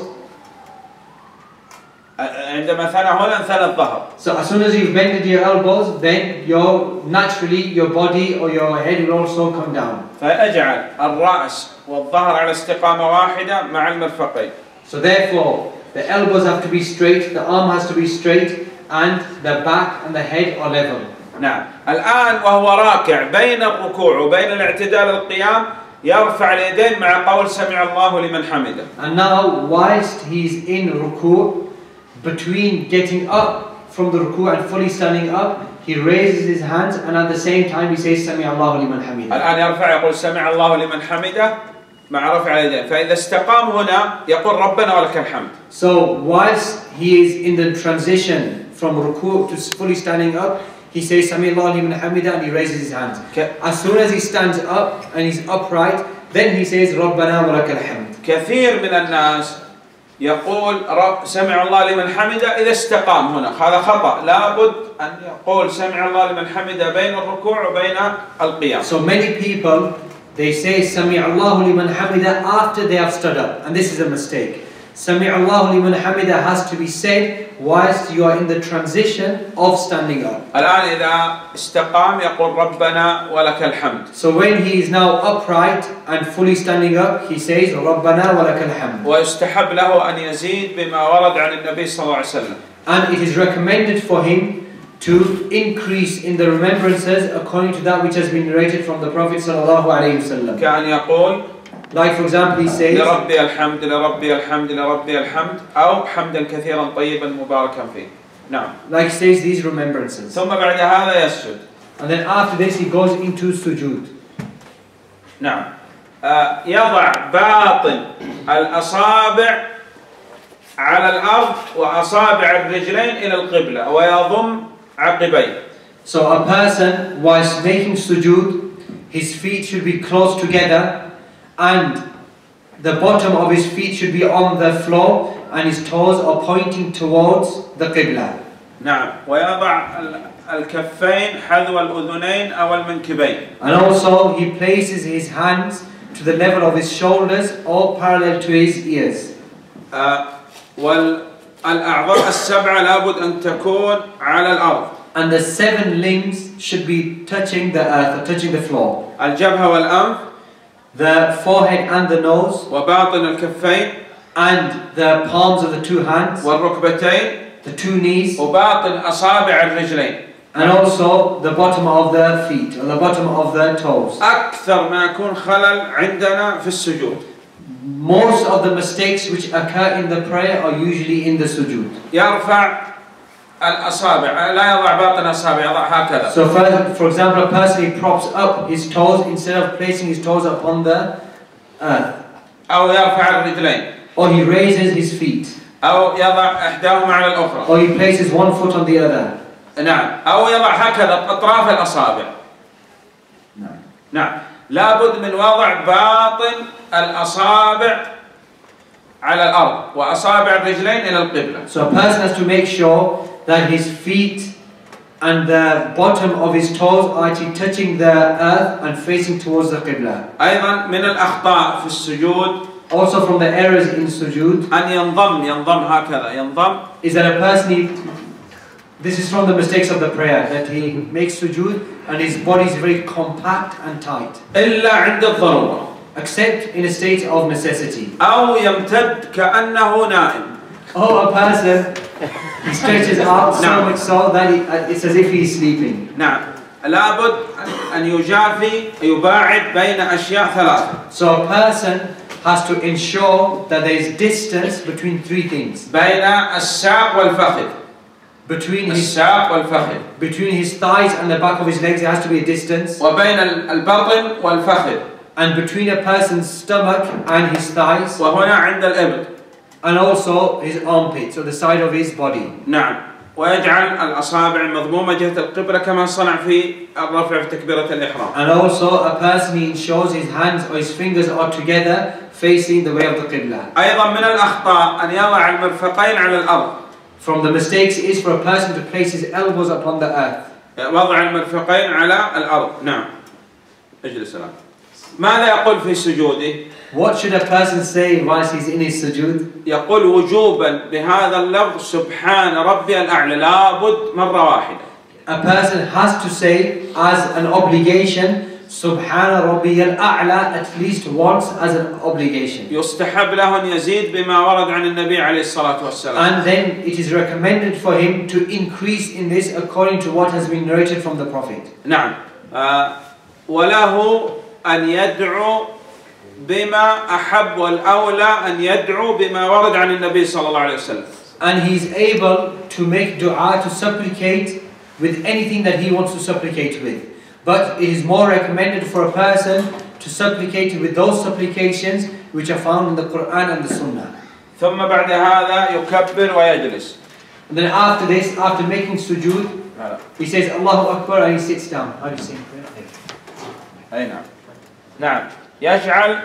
عندما ثنى هنا انثنى الظهر. so as soon as you've bended your elbows, then your naturally your body or your head will also come down. فأجعل الرأس والظهر على استقامة واحدة مع المرفقين. So therefore, the elbows have to be straight, the arm has to be straight, and the back and the head are level. نعم. الآن وهو راكع بين الركوع وبين الاعتدال القيام يرفع اليدين مع قول سمع الله لمن حمده. And now, whilst he's in ruku, between getting up from the ruku and fully standing up, he raises his hands and at the same time he says سمع الله لمن حمده. الآن يرفع يقول سمع الله لمن حمده مع رفع اليدين. فإذا استقام هنا يقول ربنا ولك الحمد. So whilst he is in the transition from ruku to fully standing up, he says سمع الله لمن حمده and he raises his hands. Okay. As soon as he stands up and he's upright, then he says ربنا ولك الحمد. كثير من الناس يقول رب سمع الله لمن حمده إذا استقام هنا. هذا خطأ. لابد أن يقول سمع الله لمن حمده بين الركوع وبين القيام. So many people, they say سمع الله لمن حمده after they have stood up, and this is a mistake. سمع الله لمن حمده has to be said whilst you are in the transition of standing up. الآن إذا استقام يقول ربنا ولك الحمد. So when he is now upright and fully standing up, he says ربنا ولك الحمد. ويستحب له أن يزيد بما ورد عن النبي صلى الله عليه وسلم. And it is recommended for him to increase in the remembrances according to that which has been narrated from the Prophet صلى الله عليه وسلم. كأن يقول Like for example he says لربي الحمد لربي الحمد لربي الحمد أو حمدا كثيرا طيبا مباركا فيه. نعم. Like he says these remembrances. ثم بعد هذا يسجد. And then after this he goes into sujood. نعم. آه يضع باطن الأصابع على الأرض وأصابع الرجلين إلى القبلة ويضم عقبيه. So a person whilst making sujood, his feet should be close together and the bottom of his feet should be on the floor and his toes are pointing towards the qibla. نعم. ويضع الكفين حذو الأذنين أو المنكبين. And also he places his hands to the level of his shoulders or parallel to his ears. آه والأعضاء السبعة لابد أن تكون على الأرض. And the seven limbs should be touching the earth or touching the floor. الجبهة والأنف. The forehead and the nose. وباطن الكفين. And the palms of the two hands. والركبتين. The two knees. وباطن أصابع الرجلين. And also the bottom of the feet or the bottom of the toes. أكثر ما يكون خلل عندنا في السجود. Most of the mistakes which occur in the prayer are usually in the sujood. يرفع الأصابع لا يضع باطن أصابع يضع هكذا. So for, for example, a person he props up his toes instead of placing his toes upon the earth. أو يرفع الرجلين. Or he raises his feet. أو يضع إحداهما على الأخرى. Or he places one foot on the other. نعم. أو يضع هكذا أطراف الأصابع. نعم. نعم. لابد من وضع باطن الأصابع على الأرض وأصابع الرجلين إلى القبلة. So a person has to make sure that his feet and the bottom of his toes are actually touching the earth and facing towards the Qibla. أيضا من الأخطاء في السجود Also from the errors in sujood أن ينضم ينضم هكذا ينضم is that a person, he, this is from the mistakes of the prayer, that he makes sujood and his body is very compact and tight. إلا عند الضرورة. Except in a state of necessity. أو يمتد كأنه نائم. Or a person, he stretches out so much so that he, it's as if he's sleeping. نعم. لابد أن يجافي يباعد بين أشياء ثلاثة. So a person has to ensure that there is distance between three things. بين الساق والفخذ. Between his الساق والفخذ. between his thighs and the back of his legs, there has to be a distance. وبين البطن والفخذ. And between a person's stomach and his thighs. وهنا عند الإبط. And also his armpits, or the side of his body. نعم. ويجعل الأصابع مضمومة جهة القبلة كما صنع في الرفع في تكبيرة الإحرام. And also a person, he ensures his hands or his fingers are together facing the way of the Qibla. أيضا من الأخطاء أن يضع المرفقين على الأرض. From the mistakes is for a person to place his elbows upon the earth. وضع المرفقين على الأرض. نعم. اجلس الآن. ماذا يقول في سجوده؟ What should a person say whilst he's in his sujood? يقول وجوبا بهذا اللفظ سبحان ربي الأعلى لابد مرة واحدة. A person has to say as an obligation Subhana Rabbiyal A'la at least once as an obligation. يستحب له أن يزيد بما ورد عن النبي عليه الصلاة والسلام. And then it is recommended for him to increase in this according to what has been narrated from the Prophet. نعم. آه وله أن يدعو بما أحب والأولى أن يدعو بما ورد عن النبي صلى الله عليه وسلم. And he is able to make dua, to supplicate with anything that he wants to supplicate with. But it is more recommended for a person to supplicate with those supplications which are found in the Quran and the Sunnah. ثم بعد هذا يكبر ويجلس. And then after this, after making sujood, he says Allahu Akbar and he sits down. How do you say it? أي نعم. نعم. يجعل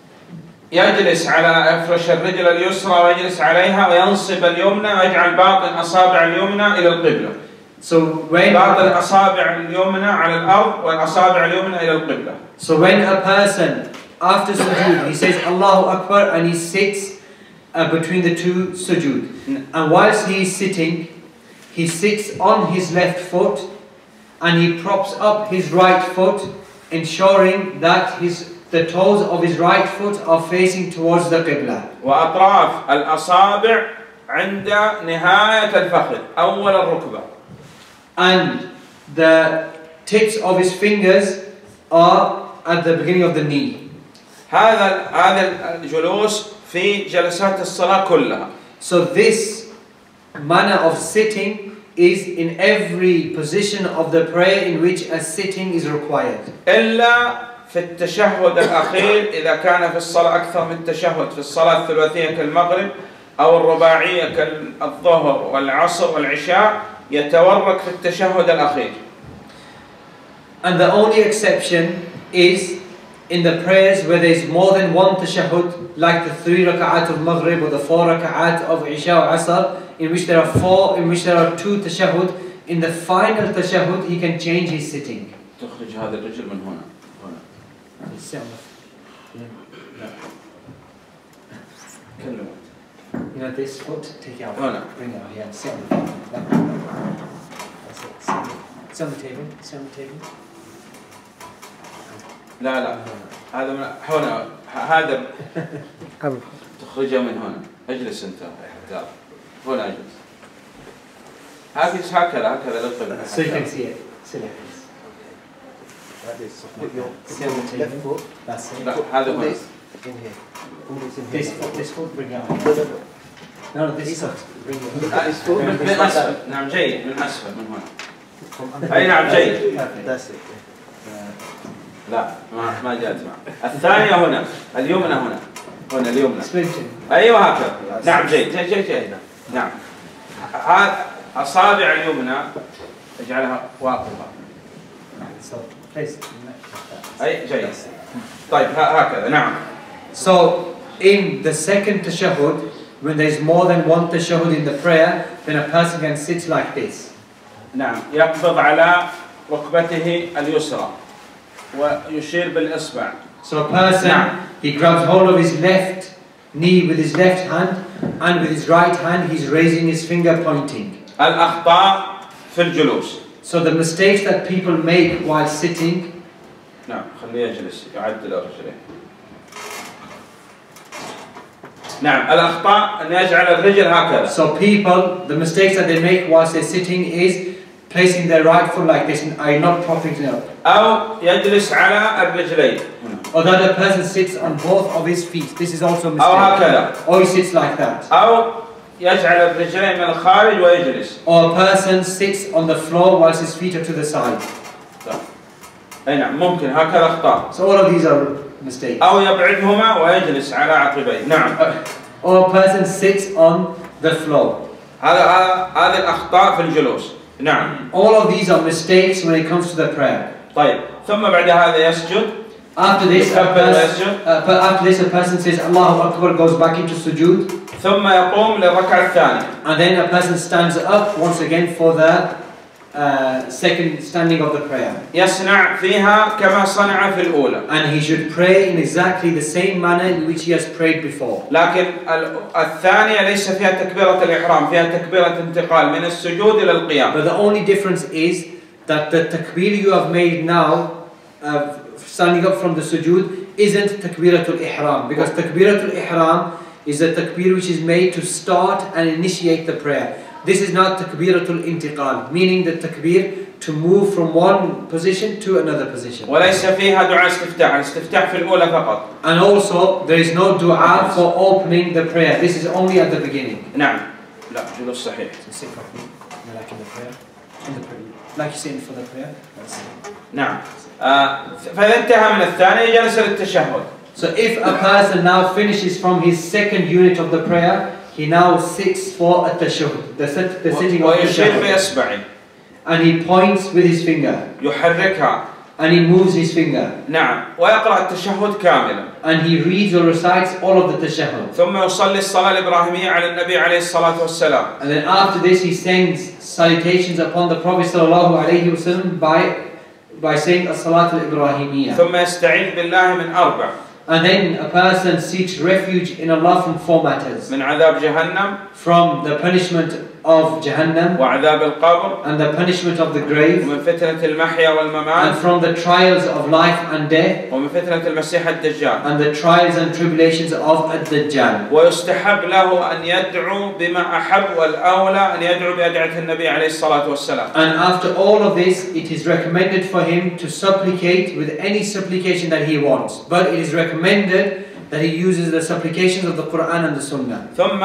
يجلس على يفرش الرجل اليسرى ويجلس عليها وينصب اليمنى ويجعل باطن أصابع اليمنى إلى القبلة. So when باطن أصابع اليمنى على الأرض والأصابع اليمنى إلى القبلة. So when a person after sujood he says Allahu Akbar and he sits uh, between the two sujood, and whilst he is sitting, he sits on his left foot and he props up his right foot, ensuring that his the toes of his right foot are facing towards the Qibla. وأطراف الأصابع عند نهاية الفخذ أول الركبة. And the tips of his fingers are at the beginning of the knee. هذا هذا الجلوس في جلسات الصلاة كلها. So this manner of sitting is in every position of the prayer in which a sitting is required. إلا في التشهد الأخير إذا كان في الصلاة أكثر من تشهد في الصلاة الثلاثية كالمغرب أو الرباعية كالظهر والعصر والعشاء يتورك في التشهد الأخير. And the only exception is in the prayers where there is more than one tashahhud, like the three raka'at of Maghrib or the four raka'at of Isha or Asr, in which there are four, in which there are two tashahhud. In the final tashahhud, he can change his sitting. تخرج هذا الرجل من هنا. You know this foot, take it out. هنا. Bring it out. Yeah, sit on the table. That's it. Sit on the table. Sit on the table. لا لا هذا من هنا هذا تخرجه من هنا. اجلس أنت يا هنا اجلس. هكذا هكذا هكذا للقبلة. So you can see it. Sit like this. That is put your Sit on the left table. foot That's it. لا هذا هنا. this in here. Put this in here. This foot, this foot, bring it out. No, no, no. No, no, this This foot. Bring your من foot. من أسفل. نعم جيد من أسفل من هنا. From under. أي نعم جيد. That's it. لا ما ما جاءت معه. الثانية هنا اليمنى هنا هنا اليمنى. Expansion. أيوة هكذا. نعم جيد جيد جيد جيد. نعم. هذا أصابع اليمنى اجعلها واقفة. So place. أي جيد. طيب هكذا نعم. So in the second tashahhud, when there is more than one tashahhud in the prayer, then a person can sit like this. نعم يقبض على ركبته اليسرى ويشير بالإصبع. So a person, نعم. he grabs hold of his left knee with his left hand, and with his right hand he's raising his finger pointing. الأخطاء في الجلوس. So the mistakes that people make while sitting. نعم خليه يجلس يعدل رجليه. نعم الأخطاء أن يجعل الرجل هكذا. So people, the mistakes that they make whilst they're sitting is placing their right foot like this and are not propping it up. أو يجلس على الرجلين. Or that a person sits on both of his feet. This is also a mistake. أو هكذا. Or he sits like that. أو يجعل الرجلين من الخارج ويجلس. Or a person sits on the floor whilst his feet are to the side. أي نعم ممكن هكذا أخطاء. So all of these are mistakes. أو يبعدهما ويجلس على عقبيه. نعم. Or a person sits on the floor. هذا هذه الأخطاء في الجلوس. نعم. All of these are mistakes when it comes to the prayer. طيب ثم بعد هذا يسجد. After this, a person, uh, after this a person says Allahu Akbar, goes back into sujood. ثم يقوم للركعة الثانية. And then a person stands up once again for the uh, second standing of the prayer. يصنع فيها كما صنع في الأولى. And he should pray in exactly the same manner in which he has prayed before. لكن الثانية ليس فيها تكبيرة الإحرام، فيها تكبيرة انتقال من السجود إلى القيام. But the only difference is that the takbir you have made now, uh, standing up from the sujood, isn't takbiratul ihram, because takbiratul ihram is a takbir which is made to start and initiate the prayer. This is not takbiratul intiqal, meaning the takbir to move from one position to another position. وليس فيها دعاء استفتاح، الاستفتاح في الأولى فقط. And also there is no dua for opening the prayer. This is only at the beginning. نعم. لا جلوس صحيح. Like in the prayer, in the prayer, like you saying for the prayer. نعم. آه فإذا انتهى من الثانية جلس للتشهد. So if a person now finishes from his second unit of the prayer, he now sits for a tashahhud, the, sit, the sitting of the ويشير tashahhud. بإصبعه. And he points with his finger. يحركها. And he moves his finger. نعم. ويقرأ التشهد كاملا. And he reads or recites all of the tashahhud. ثم يصلي الصلاة الإبراهيمية على النبي عليه الصلاة والسلام. And then after this he sends salutations upon the Prophet sallallahu alaihi wasallam by by saying as-salat al-ibrahimiyya. ثم يستعيذ بالله من أربع. And then a person seeks refuge in Allah from four matters. من عذاب جهنم. From the punishment of Jahannam. وعذاب القبر. And the punishment of the grave. ومن فتنة المحيا والممات. And from the trials of life and death. ومن فتنة المسيح الدجال. And the trials and tribulations of Ad-Dajjal. ويستحب له أن يدعو بما أحب والأولى أن يدعو بأدعية النبي عليه الصلاة والسلام. And after all of this, it is recommended for him to supplicate with any supplication that he wants. But it is recommended that he uses the supplications of the Quran and the Sunnah. ثم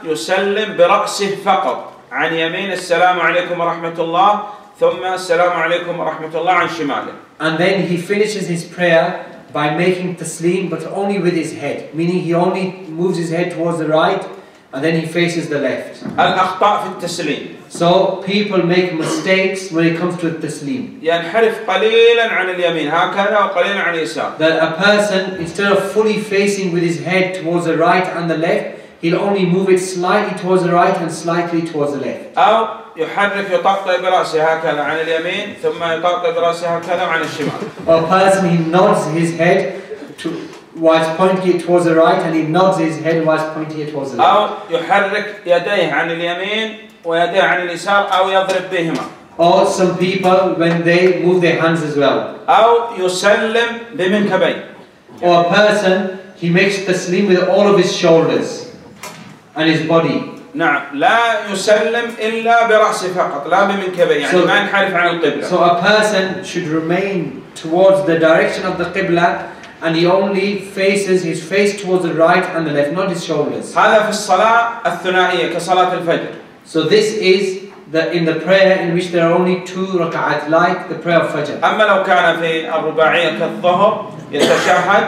يسلم برأسه فقط عن يمين السلام عليكم ورحمة الله ثم السلام عليكم ورحمة الله عن شماله. And then he finishes his prayer by making taslim, but only with his head, meaning he only moves his head towards the right and then he faces the left. الأخطاء في التسليم. So people make mistakes when it comes to taslim. ينحرف قليلا عن اليمين هكذا وقليلا عن اليسار. That a person, instead of fully facing with his head towards the right and the left, he'll only move it slightly towards the right and slightly towards the left. أو يحرك يطقطق برأسه هكذا عن اليمين ثم يطقطق برأسه هكذا عن الشمال. Or a person, he nods his head to, whilst pointing it towards the right, and he nods his head whilst pointing it towards the left. أو يحرك يديه عن اليمين ويديه عن اليسار أو يضرب بهما. Or some people, when they move their hands as well. أو يسلم بمنكبين. Or a person, he makes taslim with all of his shoulders and his body. نعم لا يسلم إلا برأسه فقط لا بمنكبين يعني So- ما ينحرف عن القبلة. So a person should remain towards the direction of the Qibla, and he only faces his face towards the right and the left, not his shoulders. هذا في الصلاة الثنائية كصلاة الفجر. So this is the in the prayer in which there are only two rak'at, like the prayer of Fajr. أما لو كان في الرباعية كالظهر يتشهد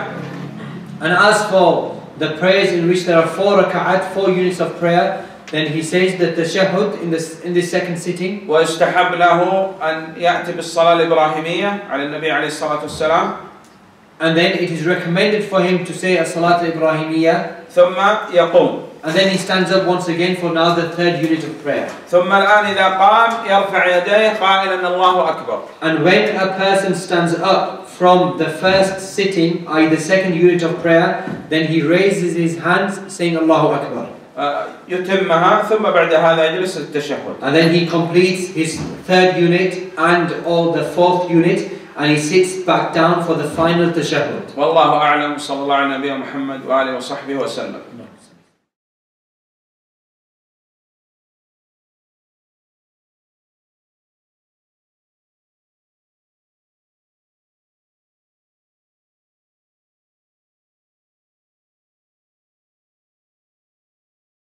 And as for the prayers in which there are four rak'at, four units of prayer, then he says that the tashahhud in this in this second sitting, ويستحب له أن يأتي بالصلاة الإبراهيمية على النبي عليه الصلاة والسلام. and then it is recommended for him to say as-salat al-ibrahimiyya ثم يقوم. And then he stands up once again for now the third unit of prayer. ثم الآن إذا قام يرفع يديه قائلا الله أكبر. And when a person stands up from the first sitting, that is the second unit of prayer, then he raises his hands saying Allahu Akbar. يتمها ثم بعد هذا يجلس التشهد. And then he completes his third unit and or the fourth unit, and he sits back down for the final tashahhud. والله أعلم. صلى الله على نبينا محمد وآله وصحبه وسلم.